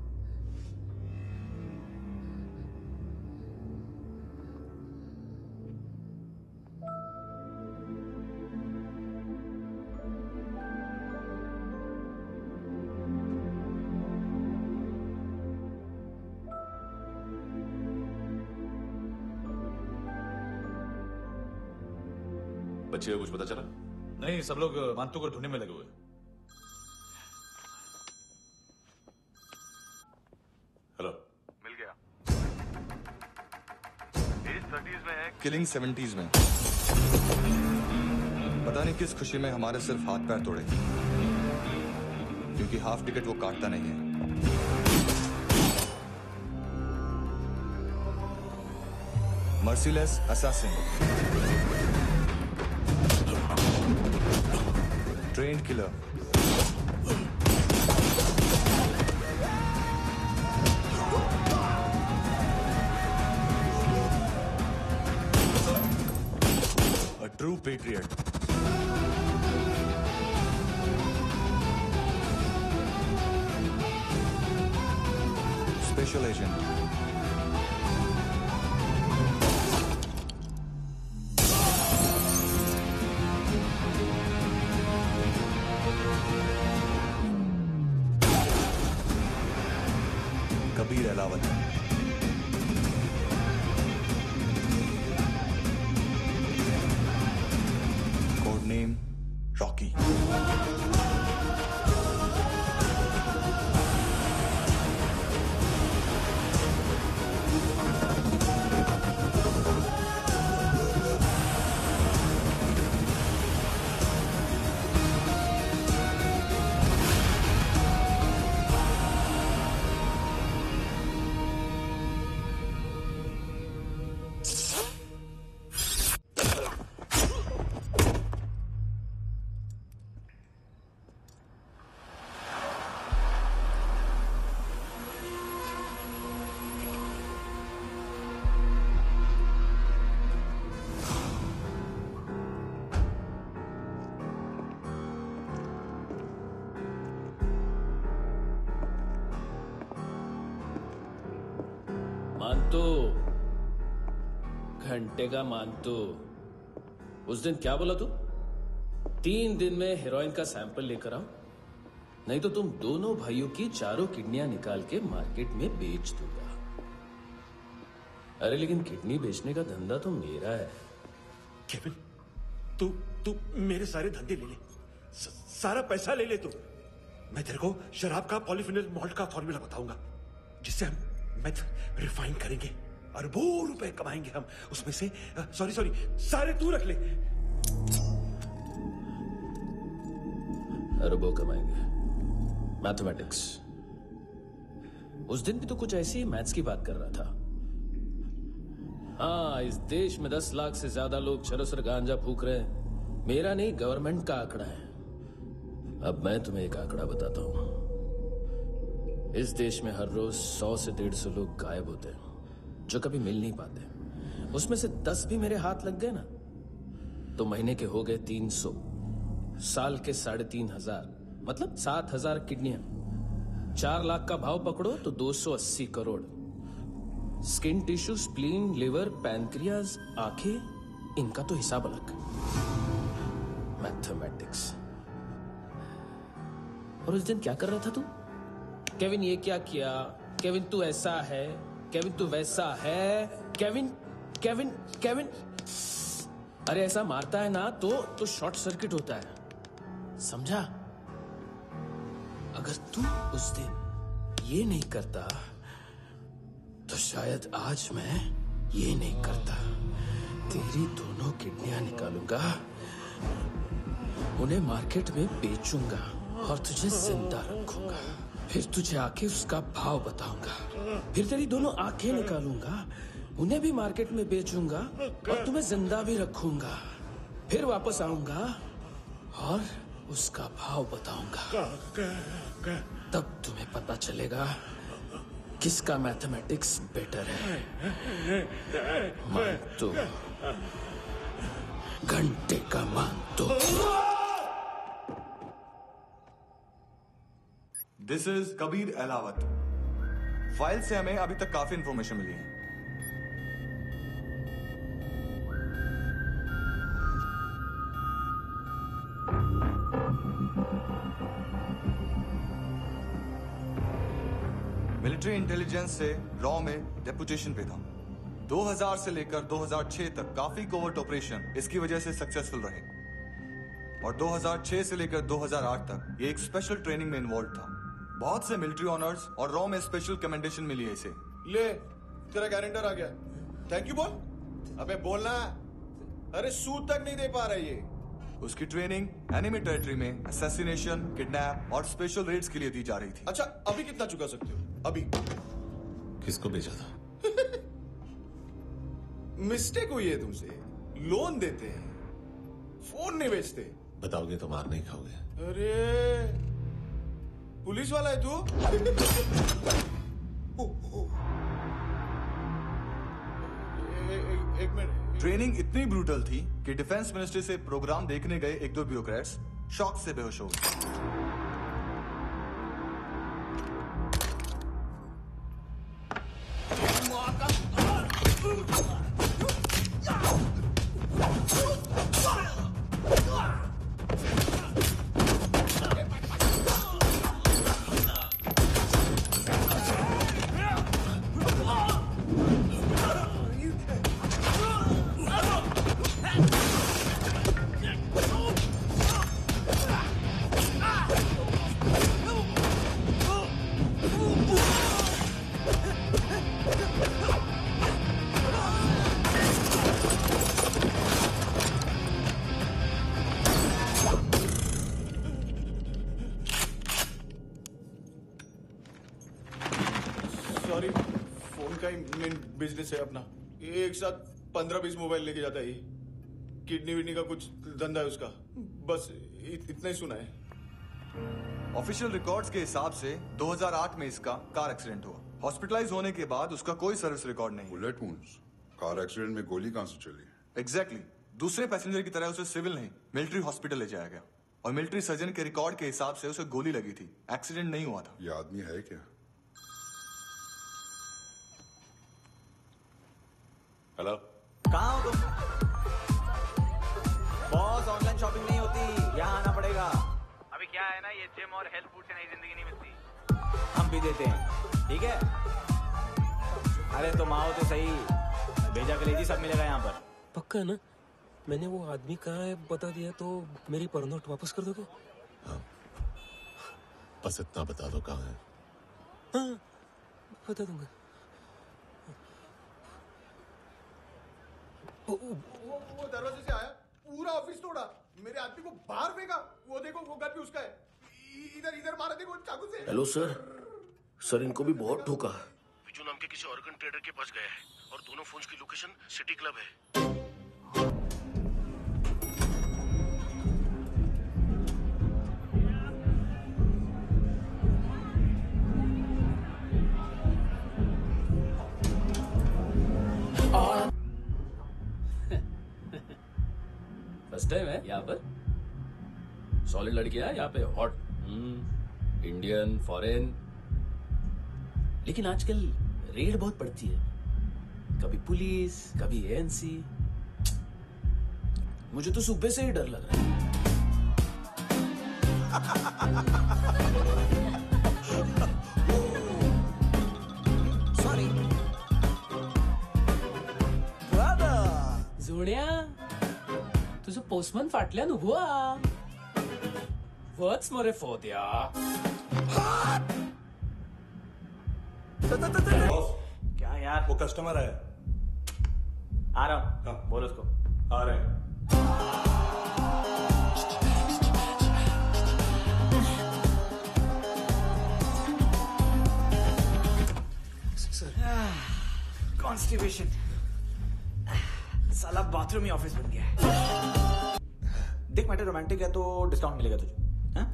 बच्चे को कुछ पता चला? नहीं, सब लोग मानतू को ढूंढने में लगे हुए। हेलो, मिल गया। एज 30s में है, किलिंग 70s में। पता नहीं किस खुशी में हमारे सिर्फ हाथ पैर तोड़े, क्योंकि हाफ टिकट वो काटता नहीं है। Merciless assassin, trained killer, a true patriot. Special agent. Kabir Ahlawat. Code name Rocky. Mantu, घंटे का मानतो, उस दिन क्या बोला तू? 3 दिन में हेरोइन का सैंपल लेकर आओ, नहीं तो तुम दोनों भाइयों की चारों किडनियां निकाल के मार्केट में बेच दूंगा। अरे लेकिन किडनी बेचने का धंधा तो मेरा है। केविन, तू मेरे सारे धंधे ले ले, सारा पैसा ले ले तू। मैं तेरे को शराब का पॉलीफिनल मॉल्ट का फॉर्मूला बताऊंगा, जिससे हम मेथ रिफाइन करेंगे, अरबों रुपए कमाएंगे हम उसमें से। सॉरी सारे तू रख ले। अरबों कमाएंगे, मैथमेटिक्स। उस दिन भी तो कुछ ऐसी ही मैथ्स की बात कर रहा था। हाँ, इस देश में 10 लाख से ज्यादा लोग चरस और गांजा फूक रहे हैं। मेरा नहीं, गवर्नमेंट का आंकड़ा है। अब मैं तुम्हें एक आंकड़ा बताता हूं। इस देश में हर रोज 100 से 150 लोग गायब होते हैं, जो कभी मिल नहीं पाते। उसमें से 10 भी मेरे हाथ लग गए ना, तो महीने के हो गए 300, साल के 3,500, मतलब 7,000 किडनियां। 4 लाख का भाव पकड़ो तो 280 crore. Skin tissue, spleen, liver, pancreas, आंखें, इनका तो हिसाब अलग। मैथमेटिक्स। और उस दिन क्या कर रहा था तू? केविन ये क्या किया, केविन तू ऐसा है, केविन तू वैसा है, केविन केविन केविन। अरे ऐसा मारता है ना तो शॉर्ट सर्किट होता है, समझा? अगर तू उस दिन ये नहीं करता तो शायद आज मैं ये नहीं करता। तेरी दोनों किडनियां निकालूंगा, उन्हें मार्केट में बेचूंगा और तुझे जिंदा रखूंगा। फिर तुझे आके उसका भाव बताऊंगा। फिर तेरी दोनों आंखें निकालूंगा, उन्हें भी मार्केट में बेचूंगा और तुम्हें जिंदा भी रखूंगा। फिर वापस आऊंगा और उसका भाव बताऊंगा। तब तुम्हें पता चलेगा किसका मैथमेटिक्स बेटर है। मानतो, घंटे का Mantu. This is Kabir Ahlawat. File से हमें अभी तक काफी इंफॉर्मेशन मिली है। मिलिट्री इंटेलिजेंस से रॉ में डेपुटेशन पे था। 2000 से लेकर 2006 तक काफी कोवर्ट ऑपरेशन इसकी वजह से सक्सेसफुल रहे, और 2006 से लेकर 2008 तक ये एक स्पेशल ट्रेनिंग में इन्वॉल्व था। बहुत से मिलिट्री ऑनर्स और रॉ में स्पेशल कमेंडेशन मिली है इसे। ले, तेरा गारंटर आ गया। थैंक यू बोल। अबे बोलना। अरे सूद तक नहीं दे पा रहा ये। उसकी ट्रेनिंग एनिमी टेरिटरी में असैसिनेशन, किडनैप और स्पेशल रेड्स के लिए दी जा रही थी। अच्छा अभी कितना चुका सकते हो? अभी किसको भेजा था? मिस्टेक हुई है तुमसे। लोन देते हैं, फोन नहीं बेचते। बताओगे तो मार नहीं खाओगे। अरे पुलिस वाला है तू? एक मिनट। ट्रेनिंग इतनी ब्रूटल थी कि डिफेंस मिनिस्ट्री से प्रोग्राम देखने गए एक दो ब्यूरोक्रेट्स शॉक से बेहोश हो गए। सॉरी, फोन का ही मेन बिजनेस है अपना। एक साथ 15-20 मोबाइल लेके जाता है। किडनी विडनी का कुछ धंधा है उसका। बस इतना ही सुना है। ऑफिशियल रिकॉर्ड्स के हिसाब से 2008 में इसका कार एक्सीडेंट हुआ। हॉस्पिटलाइज होने के बाद उसका कोई सर्विस रिकॉर्ड नहीं। Bullet wounds. कार एक्सीडेंट में गोली कहां से चली? एग्जैक्टली। दूसरे पैसेंजर की तरह उसे सिविल नहीं, मिलिट्री हॉस्पिटल ले जाया गया और मिलिट्री सर्जन के रिकॉर्ड के हिसाब से उसे गोली लगी थी। एक्सीडेंट नहीं हुआ था। ये आदमी है क्या? हेलो, कहाँ हो तुम? बॉस, ऑनलाइन शॉपिंग नहीं होती, यहाँ आना पड़ेगा। अभी क्या है ना, ये जिम और हेल्थ फूड से नई जिंदगी नहीं मिलती। हम भी देते हैं, ठीक है? अरे तुम आओ तो सही, भेजा कलेजी सब मिलेगा यहाँ पर। पक्का ना? मैंने वो आदमी कहाँ है बता दिया तो मेरी पर नोट वापस कर दोगे? हाँ, बस इतना बता दो कहाँ है। हाँ, बता दूंगा। वो दरवाजे से आया, पूरा ऑफिस तोड़ा, मेरे आदमी को बाहर फेंका। वो देखो, वो गन भी उसका है। इधर इधर मारा, देखो चाकू से। हेलो सर, सर इनको भी बहुत ठोका। विजू नाम के किसी ऑर्गन ट्रेडर के पास गया है और दोनों फोन्स की लोकेशन सिटी क्लब है। फर्स्ट टाइम है यहाँ पर। सॉलिड लड़कियां यहाँ पे हॉट, इंडियन, फॉरेन। लेकिन आजकल रेड बहुत पड़ती है, कभी पुलिस कभी एएनसी। मुझे तो सुबह से ही डर लग रहा है। सॉरी जोड्या, तुझं पोस्टमन फाटल्यान उभो आ. वच मरे फोद्या. क्या यार? वो कस्टमर है. आ रहा हूँ. हाँ. बोलो उसको. आ रहे हैं. कॉन्स्टिपेशन. साला बाथरूम ही ऑफिस बन गया है. देख मैटर रोमांटिक है तो डिस्काउंट मिलेगा तुझे. हाँ?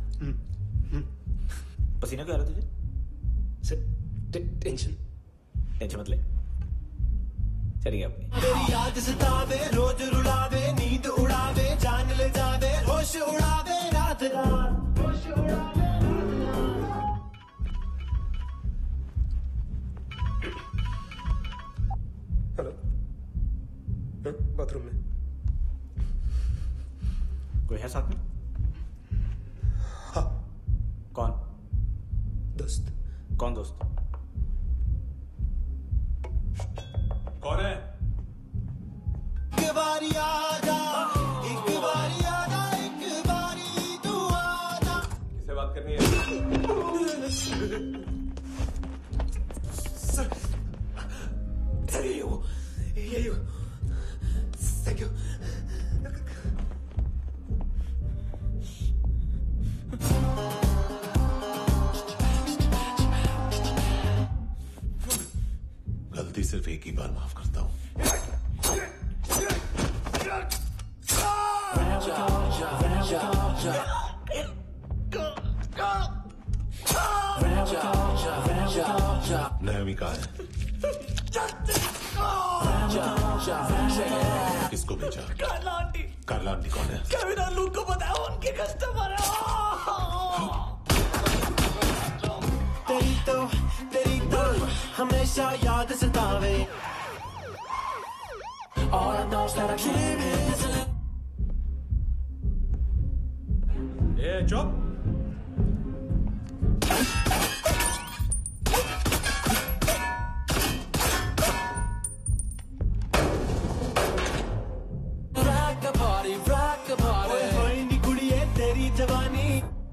पसीना क्यों आ रहा है तुझे? सर टेंशन मत ले. चलिए अपनी. तेरी याद सतावे, रोज रुलावे, नींद उड़ावे, जान ले जावे, होश उड़ावे, रात रात होश उड़ावे. हेलो. बाथरूम में कोई है साथ में? हाँ. कौन? दोस्त. कौन दोस्त? कौन है? एक बारी आजा, एक बारी आजा, एक बारी तू आजा. किससे बात करनी है? सर यही हो. सिर्फ एक ही बार माफ करता हूं। नायोमी कहाँ है? किसको भेजा? कार्ला आंटी। कार्ला आंटी कौन है? केविन और लूक को बताया उनके कस्टमर है। तेरी तो हमेशा याद सतावे। All I know is that I can't easily. ए चुप। rock the party. होई नी कुड़िए तेरी जवानी।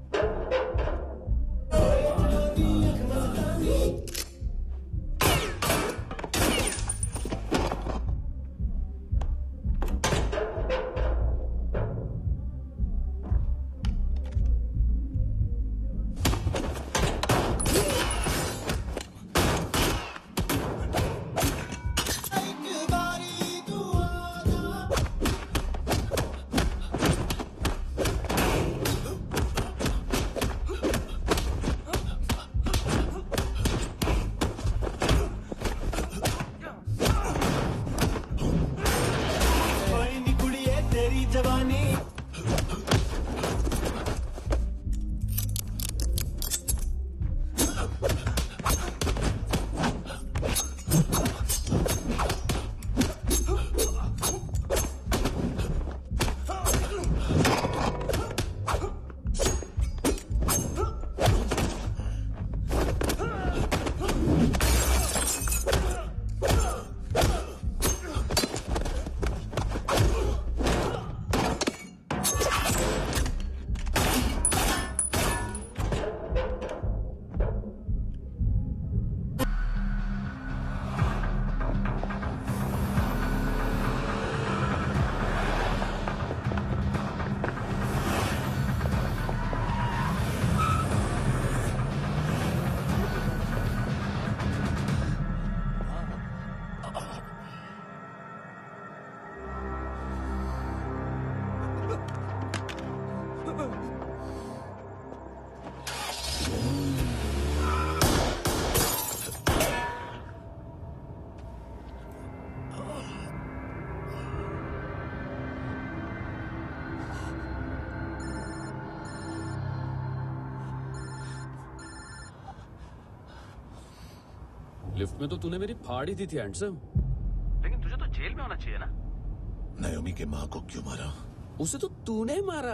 लिफ्ट में तो तूने मेरी फाड़ ही दी थी हैंडसम। लेकिन तुझे तो जेल में होना चाहिए ना। नायोमी के माँ को क्यों मारा? उसे तो तूने मारा।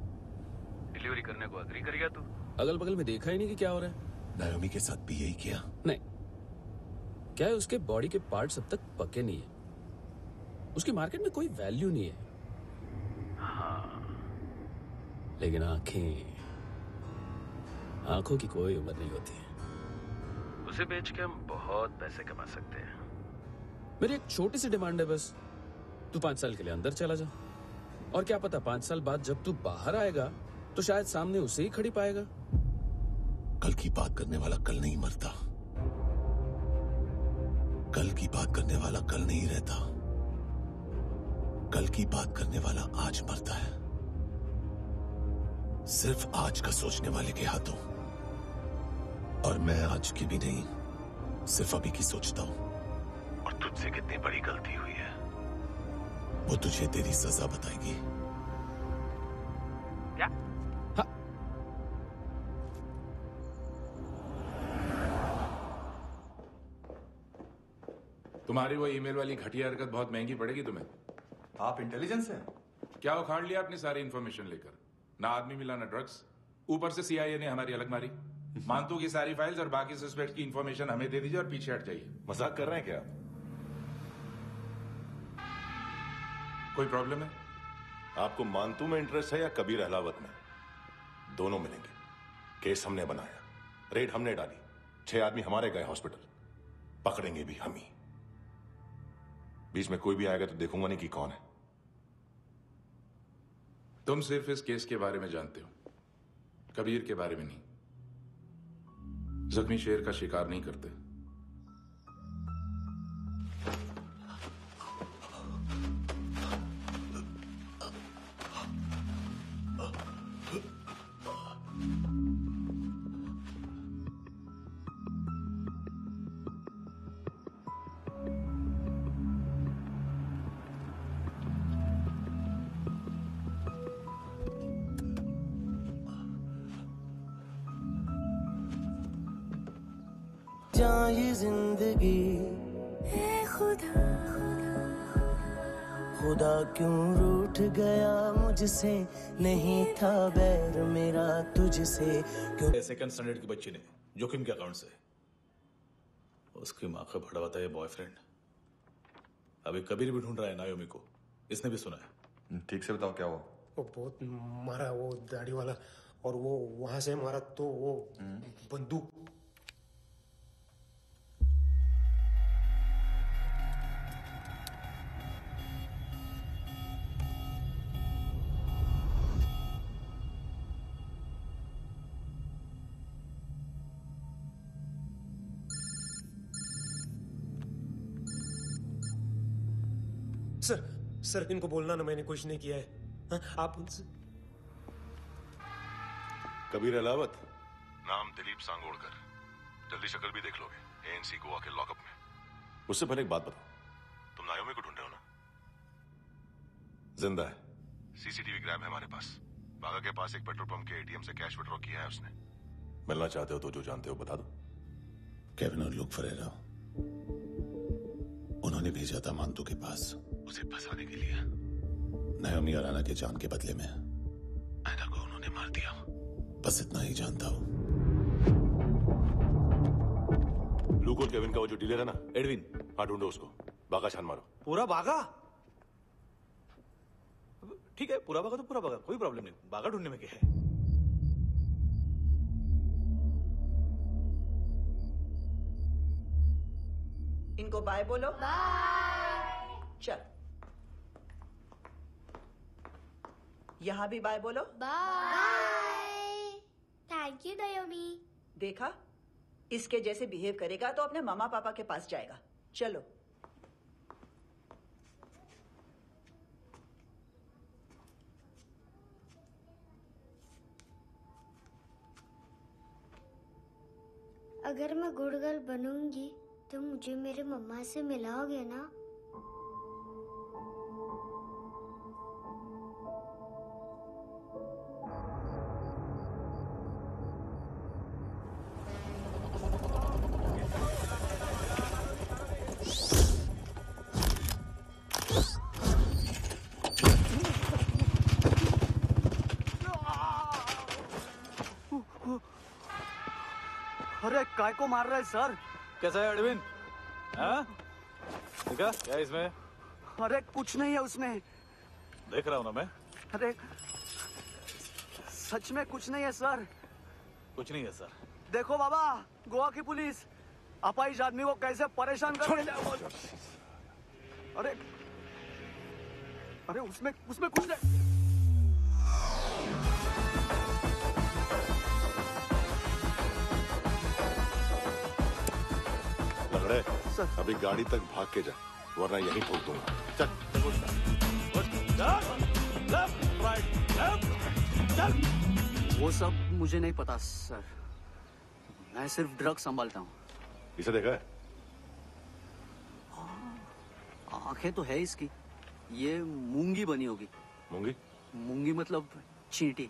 डिलीवरी करने को अग्री कर गया तू। अगल बगल में देखा ही नहीं कि क्या हो रहा है। नायोमी के साथ भी यही किया? नहीं, क्या है उसके बॉडी के पार्ट्स अब तक पके नहीं है। उसकी मार्केट में कोई वैल्यू नहीं है। हाँ। लेकिन आंखों की कोई उम्र नहीं होती है। उसे बेच के हम बहुत पैसे कमा सकते हैं। मेरी एक छोटी सी डिमांड है बस। तू 5 साल के लिए अंदर चला जा, और क्या पता 5 साल बाद जब तू बाहर आएगा तो शायद सामने उसे ही खड़ी पाएगा। कल की बात करने वाला कल नहीं मरता। कल की बात करने वाला कल नहीं रहता। कल की बात करने वाला आज मरता है। सिर्फ आज का सोचने वाले के हाथों। और मैं आज की भी नहीं, सिर्फ अभी की सोचता हूं। और तुझसे कितनी बड़ी गलती हुई है वो तुझे तेरी सजा बताएगी। क्या? हाँ। तुम्हारी वो ईमेल वाली घटिया हरकत बहुत महंगी पड़ेगी तुम्हें। आप इंटेलिजेंस हैं? क्या उखाड़ लिया अपनी सारी इन्फॉर्मेशन लेकर? ना आदमी मिला ना ड्रग्स, ऊपर से CIA ने हमारी अलग मारी। मानतू की सारी फाइल्स और बाकी सस्पेक्ट की इन्फॉर्मेशन हमें दे दीजिए और पीछे हट जाइए। मजाक कर रहे हैं क्या? कोई प्रॉब्लम है? आपको मानतू में इंटरेस्ट है या कबीर अहलावत में? दोनों मिलेंगे। केस हमने बनाया, रेड हमने डाली, 6 आदमी हमारे गए हॉस्पिटल। पकड़ेंगे भी हम ही। बीच में कोई भी आएगा तो देखूंगा नहीं कि कौन है। तुम सिर्फ इस केस के बारे में जानते हो, कबीर के बारे में नहीं। जख्मी शेर का शिकार नहीं करते, जान ये जिंदगी खुदा खुदा क्यों रूठ गया मुझसे, नहीं था बैर मेरा तुझसे क्यों। सेकंड स्टैंडर्ड की बच्ची ने जोखिम के अकाउंट से उसकी माँ का भड़ा हुआ था ये बॉयफ्रेंड। अभी कबीर भी ढूंढ रहा है नायोमी को, इसने भी सुना है। ठीक से बताओ क्या हुआ। वो बहुत मारा, वो दाढ़ी वाला, और वो वहां से मारा तो वो बंदूक। सर इनको बोलना ना मैंने कुछ नहीं किया है। हाँ, आप उनसे। कबीर अलावत, नाम दिलीप सांगोड़कर। जल्दी शक्ल भी देख लोगे एएनसी गोवा के लॉकअप में। उससे पहले एक बात बताओ, तुम नायोमी को ढूंढ रहे हो ना? जिंदा है, सीसीटीवी ग्रैब है हमारे पास। बागा के पास एक पेट्रोल पंप के एटीएम से कैश विड्रॉ किया है उसने। मिलना चाहते हो तो जो जानते हो बता दो। केविन और लुक फरेरा, उन्होंने भेजा था मांतू के पास उसे फंसाने के लिए। नायोमी अराना के जान के बदले में ऐना को उन्होंने मार दिया। बस इतना ही जानता हूं। लुक और केविन का वो जो डीलर है ना, एडविन, हाँ ढूंढो उसको। बागा छान मारो। पूरा बागा? ठीक है, पूरा बागा तो पूरा बागा, कोई प्रॉब्लम नहीं। बागा ढूंढने में क्या है? इनको बाय बोलो। बाय। चल, यहां भी बाय बोलो। बाय। Thank you Naomi. देखा, इसके जैसे बिहेव करेगा तो अपने मामा पापा के पास जाएगा। चलो। अगर मैं गुड गर्ल बनूंगी तो मुझे मेरे मम्मा से मिलाओगे ना? अरे काय को मार रहा है सर? कैसा है एडविन? हाँ? देखा क्या है इसमें? अरे कुछ नहीं है उसमें। देख रहा हूं ना मैं। अरे सच में कुछ नहीं है सर। कुछ नहीं है सर। देखो बाबा, गोवा की पुलिस अपाहिज आदमी को कैसे परेशान कर रही है। अरे अरे उसमें कुछ नहीं। लंगड़े, अभी गाड़ी तक भाग के जा, वरना यहीं ठोक दूंगा। चल। वो सब मुझे नहीं पता सर, मैं सिर्फ ड्रग संभालता हूँ। इसे देखा है? आंखें तो है इसकी, ये मूंगी बनी होगी। मूंगी? मूंगी मतलब चींटी।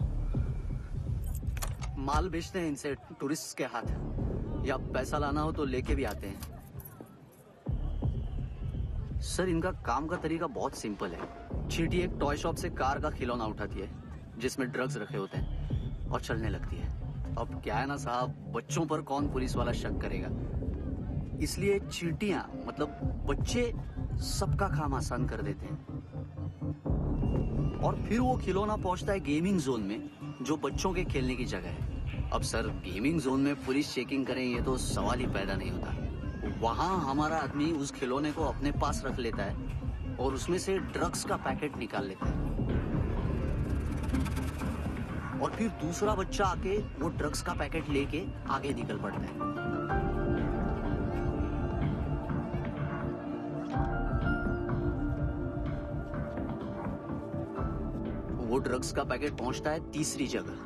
माल बेचते हैं इनसे टूरिस्ट के हाथ, या पैसा लाना हो तो लेके भी आते हैं। सर इनका काम का तरीका बहुत सिंपल है। चींटी एक टॉय शॉप से कार का खिलौना उठाती है जिसमें ड्रग्स रखे होते हैं और चलने लगती है। अब क्या है ना साहब, बच्चों पर कौन पुलिस वाला शक करेगा, इसलिए चींटियां मतलब बच्चे सबका काम आसान कर देते हैं। और फिर वो खिलौना पहुंचता है गेमिंग जोन में, जो बच्चों के खेलने की जगह है। अब सर गेमिंग जोन में पुलिस चेकिंग करें ये तो सवाल ही पैदा नहीं होता। वहां हमारा आदमी उस खिलौने को अपने पास रख लेता है और उसमें से ड्रग्स का पैकेट निकाल लेता है, और फिर दूसरा बच्चा आके वो ड्रग्स का पैकेट लेके आगे निकल पड़ता है। वो ड्रग्स का पैकेट पहुंचता है तीसरी जगह।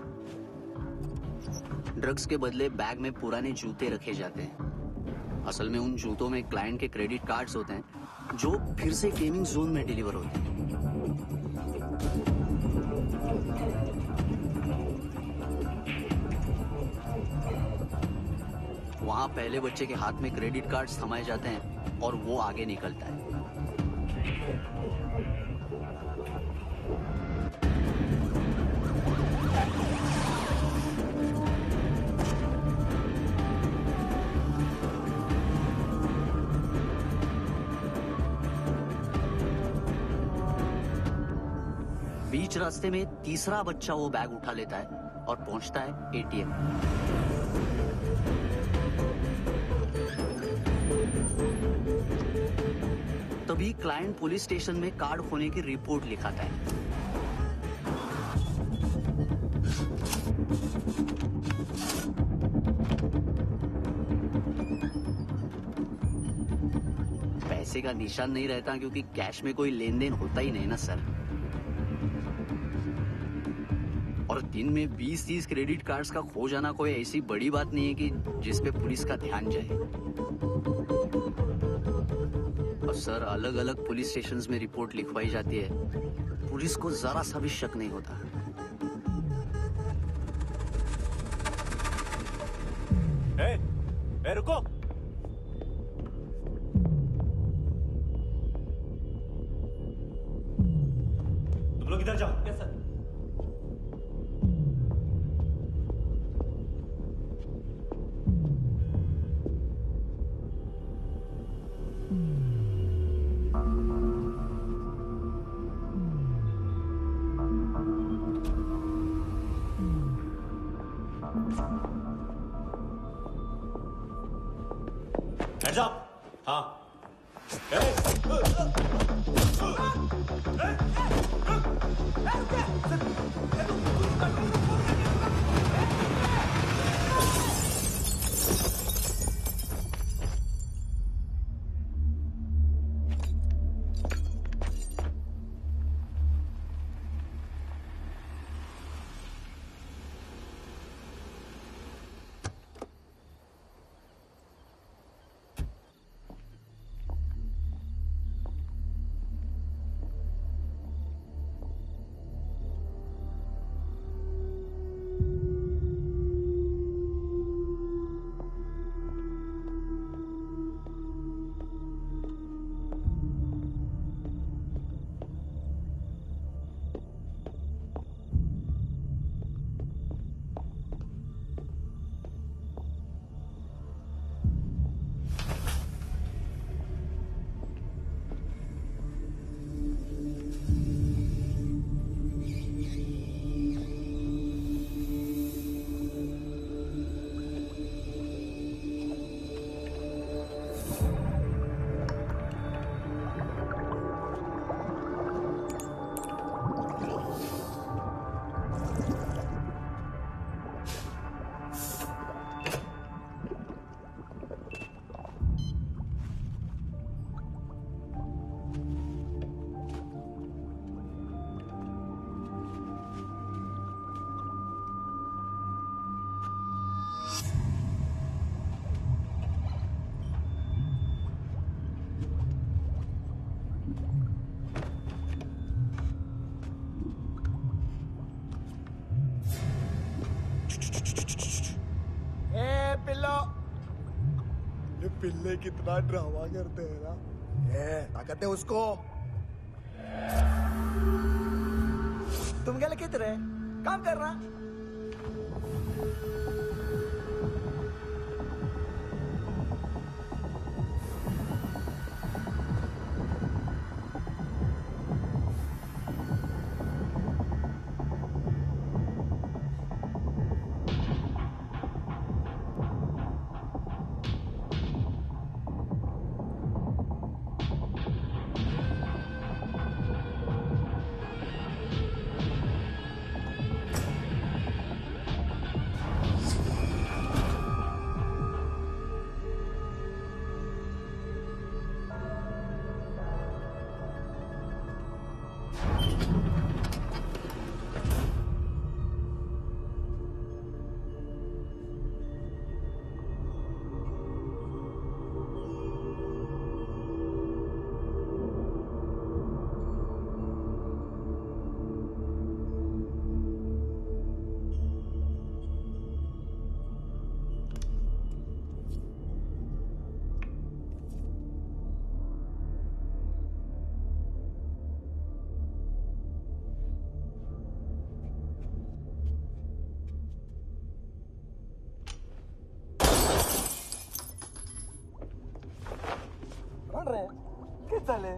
ड्रग्स के बदले बैग में पुराने जूते रखे जाते हैं। असल में उन जूतों में क्लाइंट के क्रेडिट कार्ड्स होते हैं जो फिर से गेमिंग जोन में डिलीवर होते हैं। वहाँ पहले बच्चे के हाथ में क्रेडिट कार्ड्स थमाए जाते हैं और वो आगे निकलता है। बीच रास्ते में तीसरा बच्चा वो बैग उठा लेता है और पहुंचता है एटीएम। तभी क्लाइंट पुलिस स्टेशन में कार्ड खोने की रिपोर्ट लिखाता है। पैसे का निशान नहीं रहता क्योंकि कैश में कोई लेन देन होता ही नहीं ना सर। और दिन में 20-30 क्रेडिट कार्ड्स का खो जाना कोई ऐसी बड़ी बात नहीं है कि जिस पे पुलिस का ध्यान जाए। और सर अलग अलग पुलिस स्टेशंस में रिपोर्ट लिखवाई जाती है, पुलिस को जरा सा भी शक नहीं होता। रुको, तुम लोग इधर जाओ। Yes sir. Hands up! हाँ। पिल्ले कितना ड्रामा करते हैं ना। क्या कहते हैं उसको? तुम क्या लिखित रहे? काम कर रहा। साले।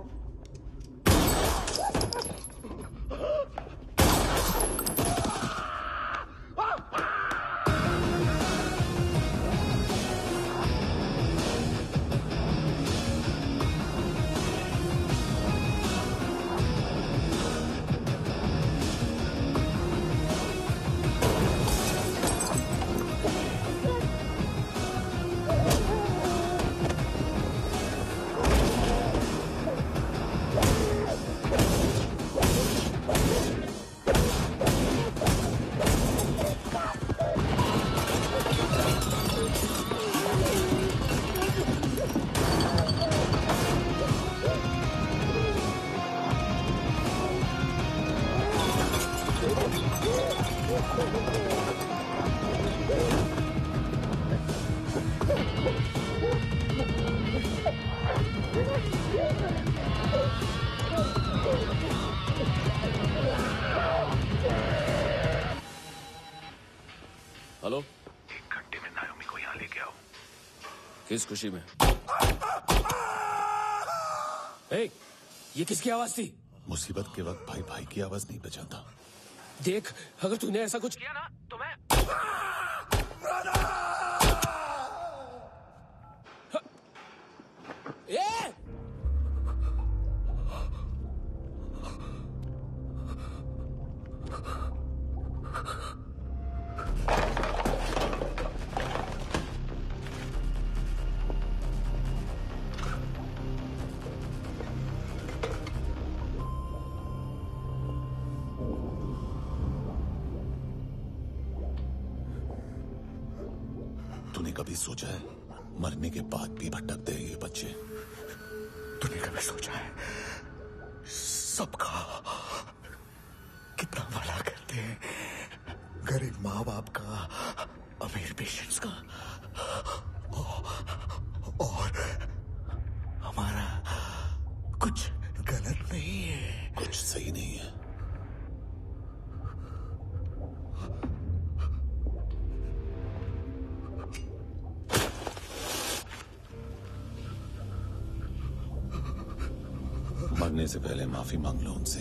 हेलो, 1 घंटे में नायोमी को यहाँ लेके आओ। किस खुशी में? ए, ये किसकी आवाज थी? मुसीबत के वक्त भाई भाई की आवाज नहीं बचाता। देख, अगर तूने ऐसा कुछ किया ना तो मैं ए! तूने कभी सोचा है मरने के बाद भी भटकते हैं ये बच्चे? तूने कभी सोचा है सबका कितना भला करते हैं? गरीब माँ बाप का, अमीर पेशेंट्स का, और हमारा कुछ गलत नहीं है, कुछ सही नहीं है। मरने से पहले माफी मांग लो उनसे।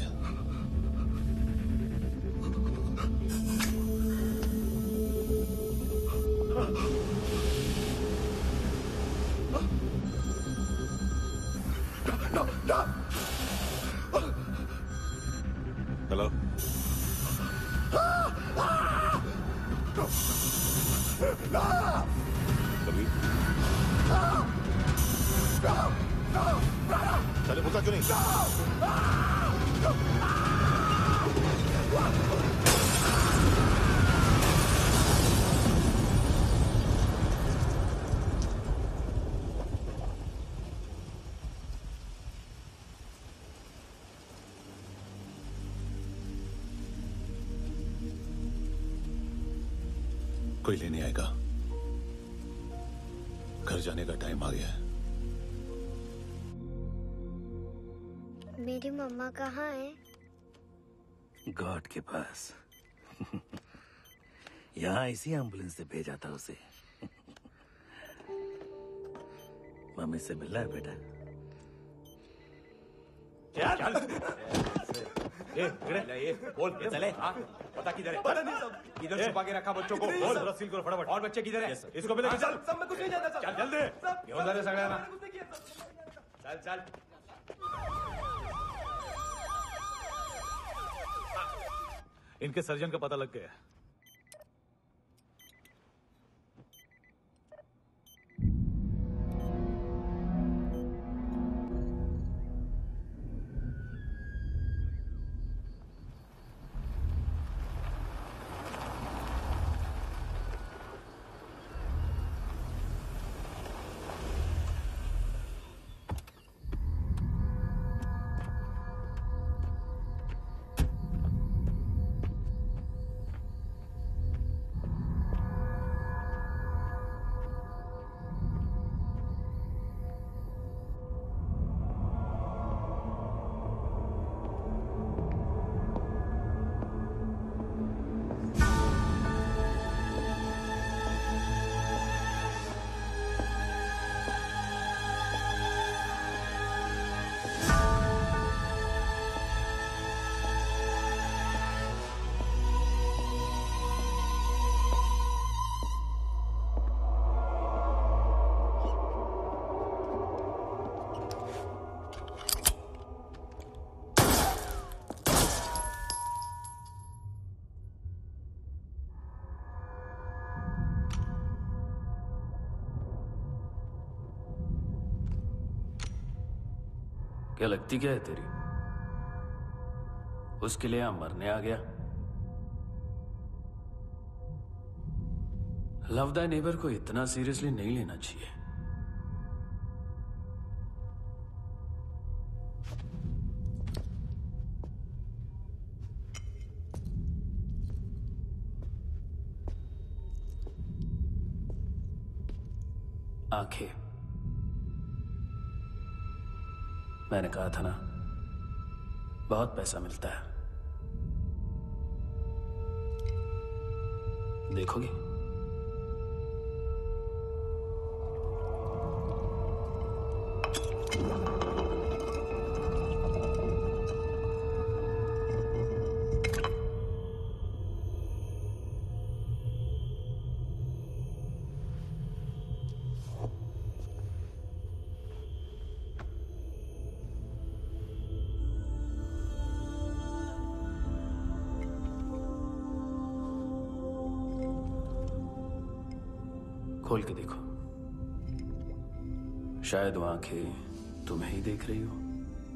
हेलो, कभी चले बोलता क्यों नहीं? कोई लेने आएगा। घर जाने का टाइम आ गया है। मेरी मम्मा कहाँ है? गॉड के पास। यहाँ इसी एम्बुलेंस से भेजा था उसे। मम्मी से मिलना है बेटा। ये बोल, ये चले। हाँ, पता किधर है? पता नहीं सब। इधर छुपा के रखा बच्चों को। बोल, रस्सी करो फटाफट। और बच्चे किधर है? इसको मिले चल। सब में कुछ नहीं जाता। चल जल्दी। क्यों जा रहे सगळे ना? चल चल। इनके सर्जन का पता लग गया। क्या लगती क्या है तेरी? उसके लिए यहां मरने आ गया? लव द नेबर को इतना सीरियसली नहीं लेना चाहिए। आंखें, मैंने कहा था ना, बहुत पैसा मिलता है। देखोगी? खोल के देखो, शायद वो आंखें तुम्हें ही देख रही हो।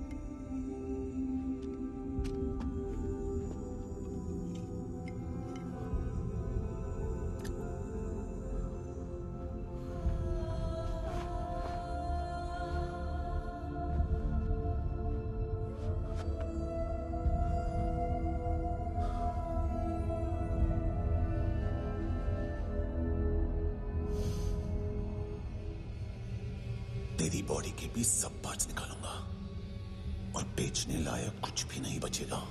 तेरी बॉडी के भी सब पार्ट्स निकालूंगा और बेचने लायक कुछ भी नहीं बचेगा।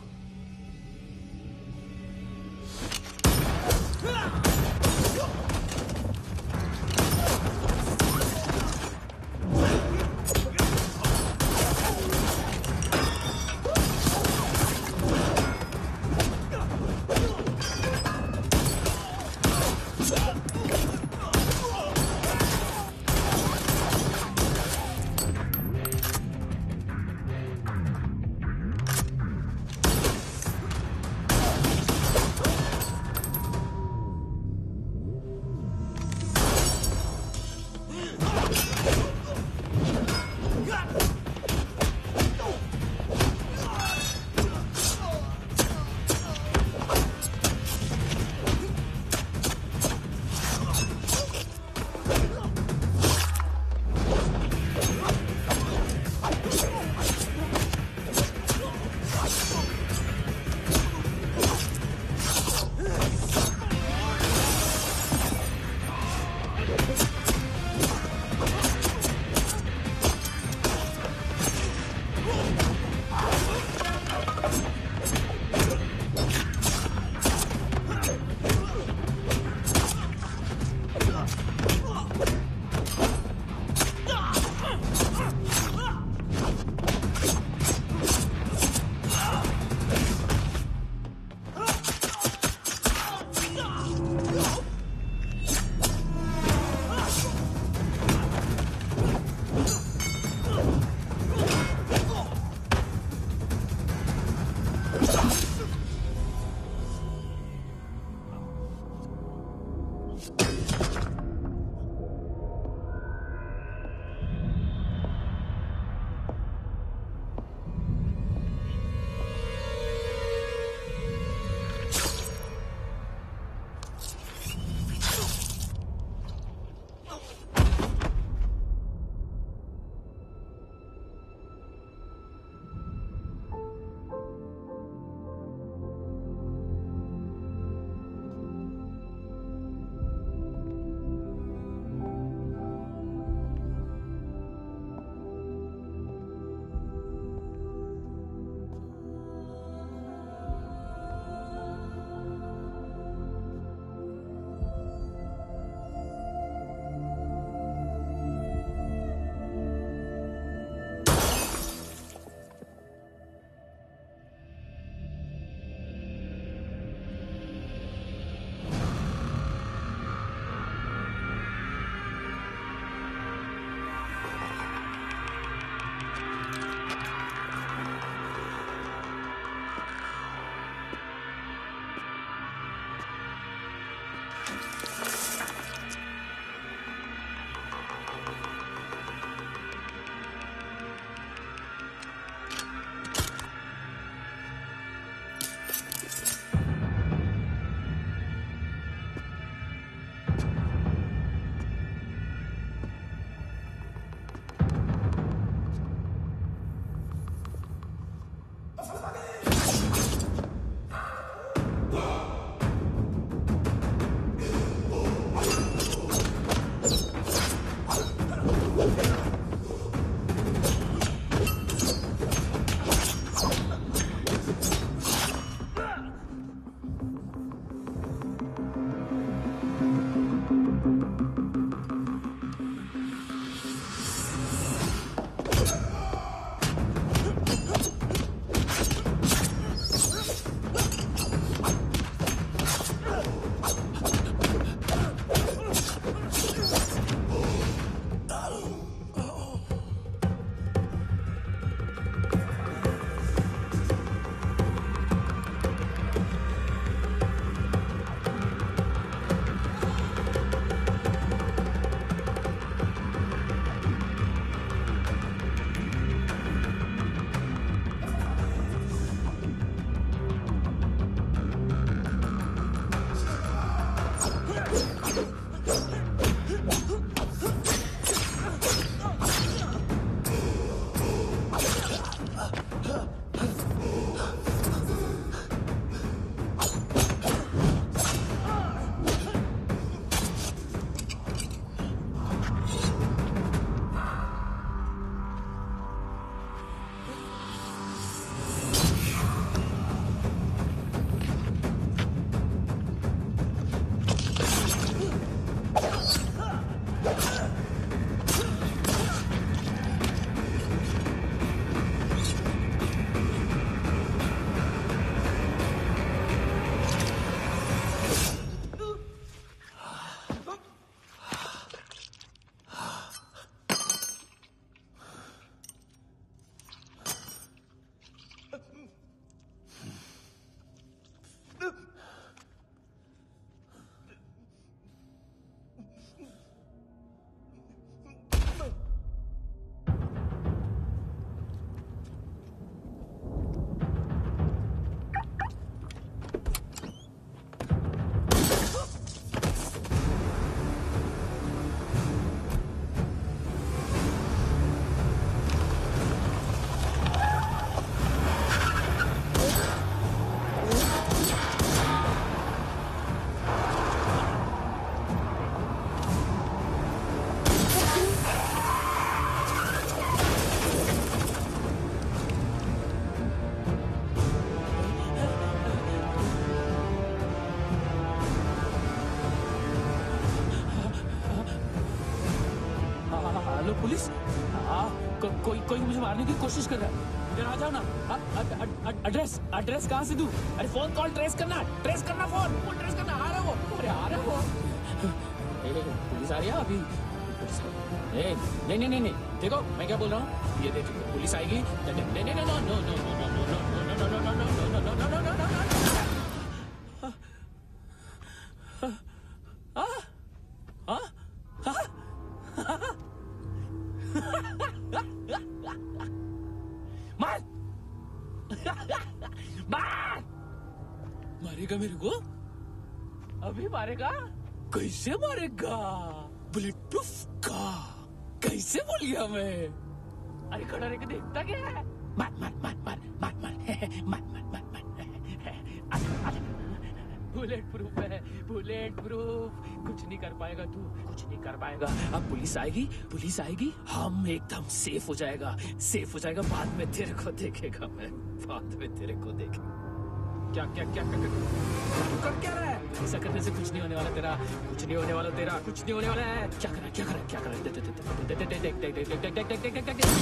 Hello police. कोई मुझे मारने की कोशिश कर रहा है। इधर आ जाओ ना। एड्रेस कहाँ से दूं? अरे फोन कॉल ट्रेस करना फोन ट्रेस करना। आ रहा वो। अरे आ रहा वो। पुलिस आ रही है अभी। नहीं देखो मैं क्या बोल रहा हूँ। ये देखो पुलिस आएगी। मारेगा मेरे को? अभी मारेगा? कैसे मारेगा? बुलेट प्रूफ का। कैसे बोल गया मैं? अरे खड़ा रह के देखता क्या है? मार बुलेट प्रूफ है। Bullet proof. कुछ नहीं कर पाएगा तू, कुछ नहीं कर पाएगा। अब पुलिस आएगी हम एकदम सेफ हो जाएगा। बाद में तेरे को देखेगा मैं। बाद में तेरे को देखेगा। क्या तू कर क्या रहा है? ऐसा करने से कुछ नहीं होने वाला तेरा। कुछ नहीं होने वाला है। क्या कर रहा है? देख।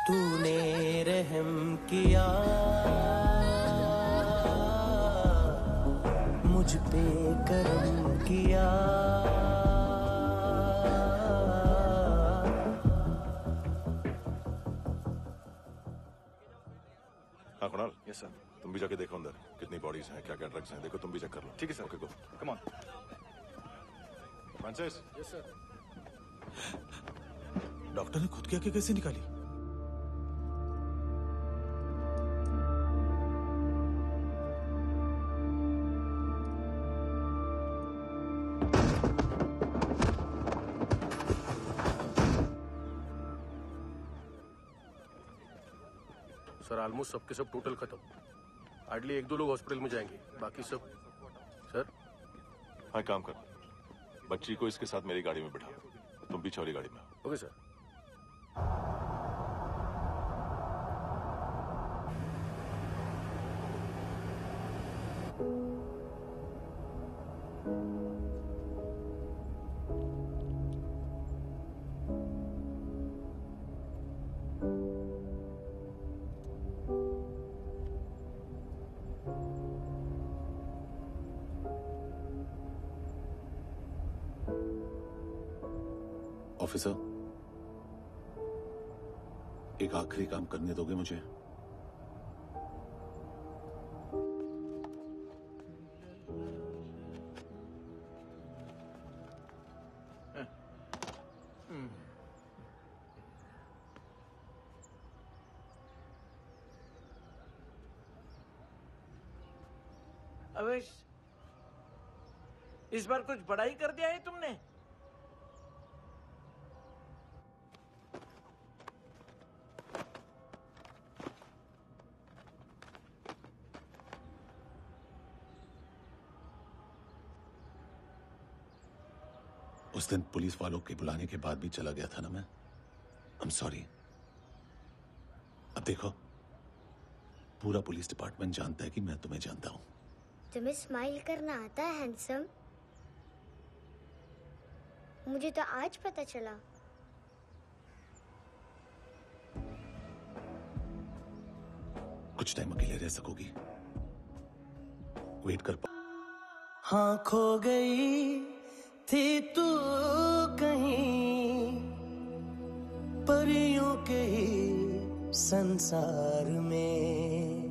तूने रहम किया मुझ पे करम किया हाँ कुणाल। Yes sir. तुम भी जाके देखो अंदर कितनी बॉडीज हैं, क्या क्या ड्रग्स हैं, देखो तुम भी चेक कर लो। ठीक है sir. Okay go. Come on Francis. Yes sir. Doctor ने खुद की आंखें कैसे निकाली? सर ऑलमोस्ट सबके सब टोटल खत्म। हार्डली 1-2 लोग हॉस्पिटल में जाएंगे, बाकी सब। सर हाँ काम कर, बच्ची को इसके साथ मेरी गाड़ी में बिठा, तुम पीछे वाली गाड़ी में। Okay sir. ऑफिसर, एक आखिरी काम करने दोगे मुझे? अवेश, इस बार कुछ बड़ा ही कर दिया है तुमने। उस दिन पुलिस वालों के बुलाने के बाद भी चला गया था ना मैं। I'm sorry। अब देखो, पूरा पुलिस डिपार्टमेंट जानता है कि मैं तुम्हें जानता हूं। तुम्हें स्माइल करना आता है हैंडसम? मुझे तो आज पता चला। कुछ टाइम अकेले रह सकोगी? वेट कर पा। हाँ खो गई थी तू कहीं परियों के ही संसार में,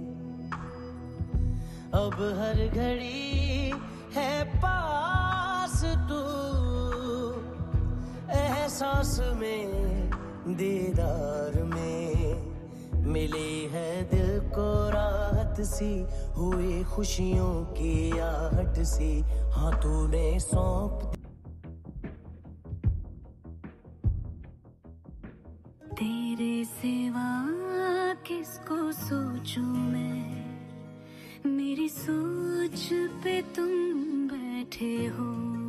अब हर घड़ी है पास तू, एहसास में दीदार में मिली है दिल को राहत सी, हुई खुशियों की आहट सी, हाँ तूने सौंप। तेरे सिवा किसको सोचूं मैं, मेरी सोच पे तुम बैठे हो,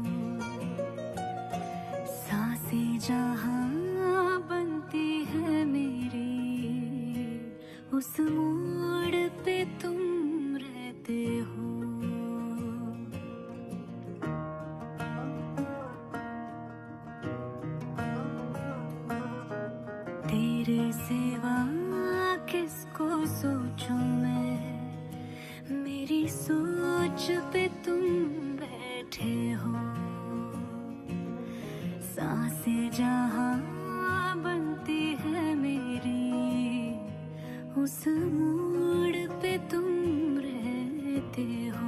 सांसें जहां बनती है मेरी, उस मोड़ पे तुम रहते हो। तेरे सिवा किसको सोचूं मैं, मेरी सोच पे तुम बैठे हो, सांसें जहां बनती है मेरी, उस मोड़ पे तुम रहते हो।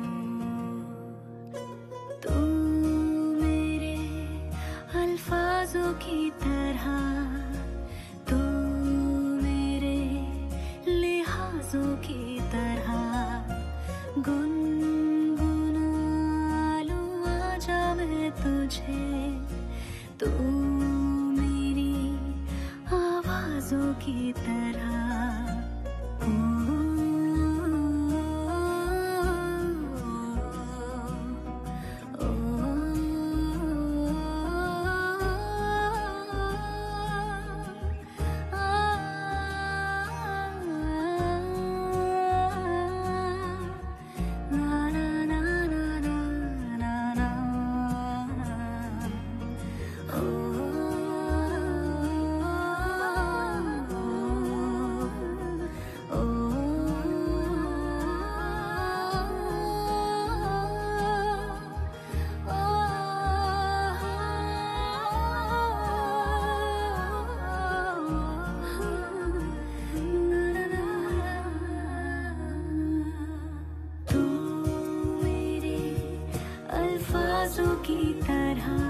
तू मेरे अल्फाजों की तरह, तू मेरे लिहाजों की तरह, गुनगुना लूं आजा मैं तुझे, तू मेरी आवाजों की तरह। आवाजों की तरह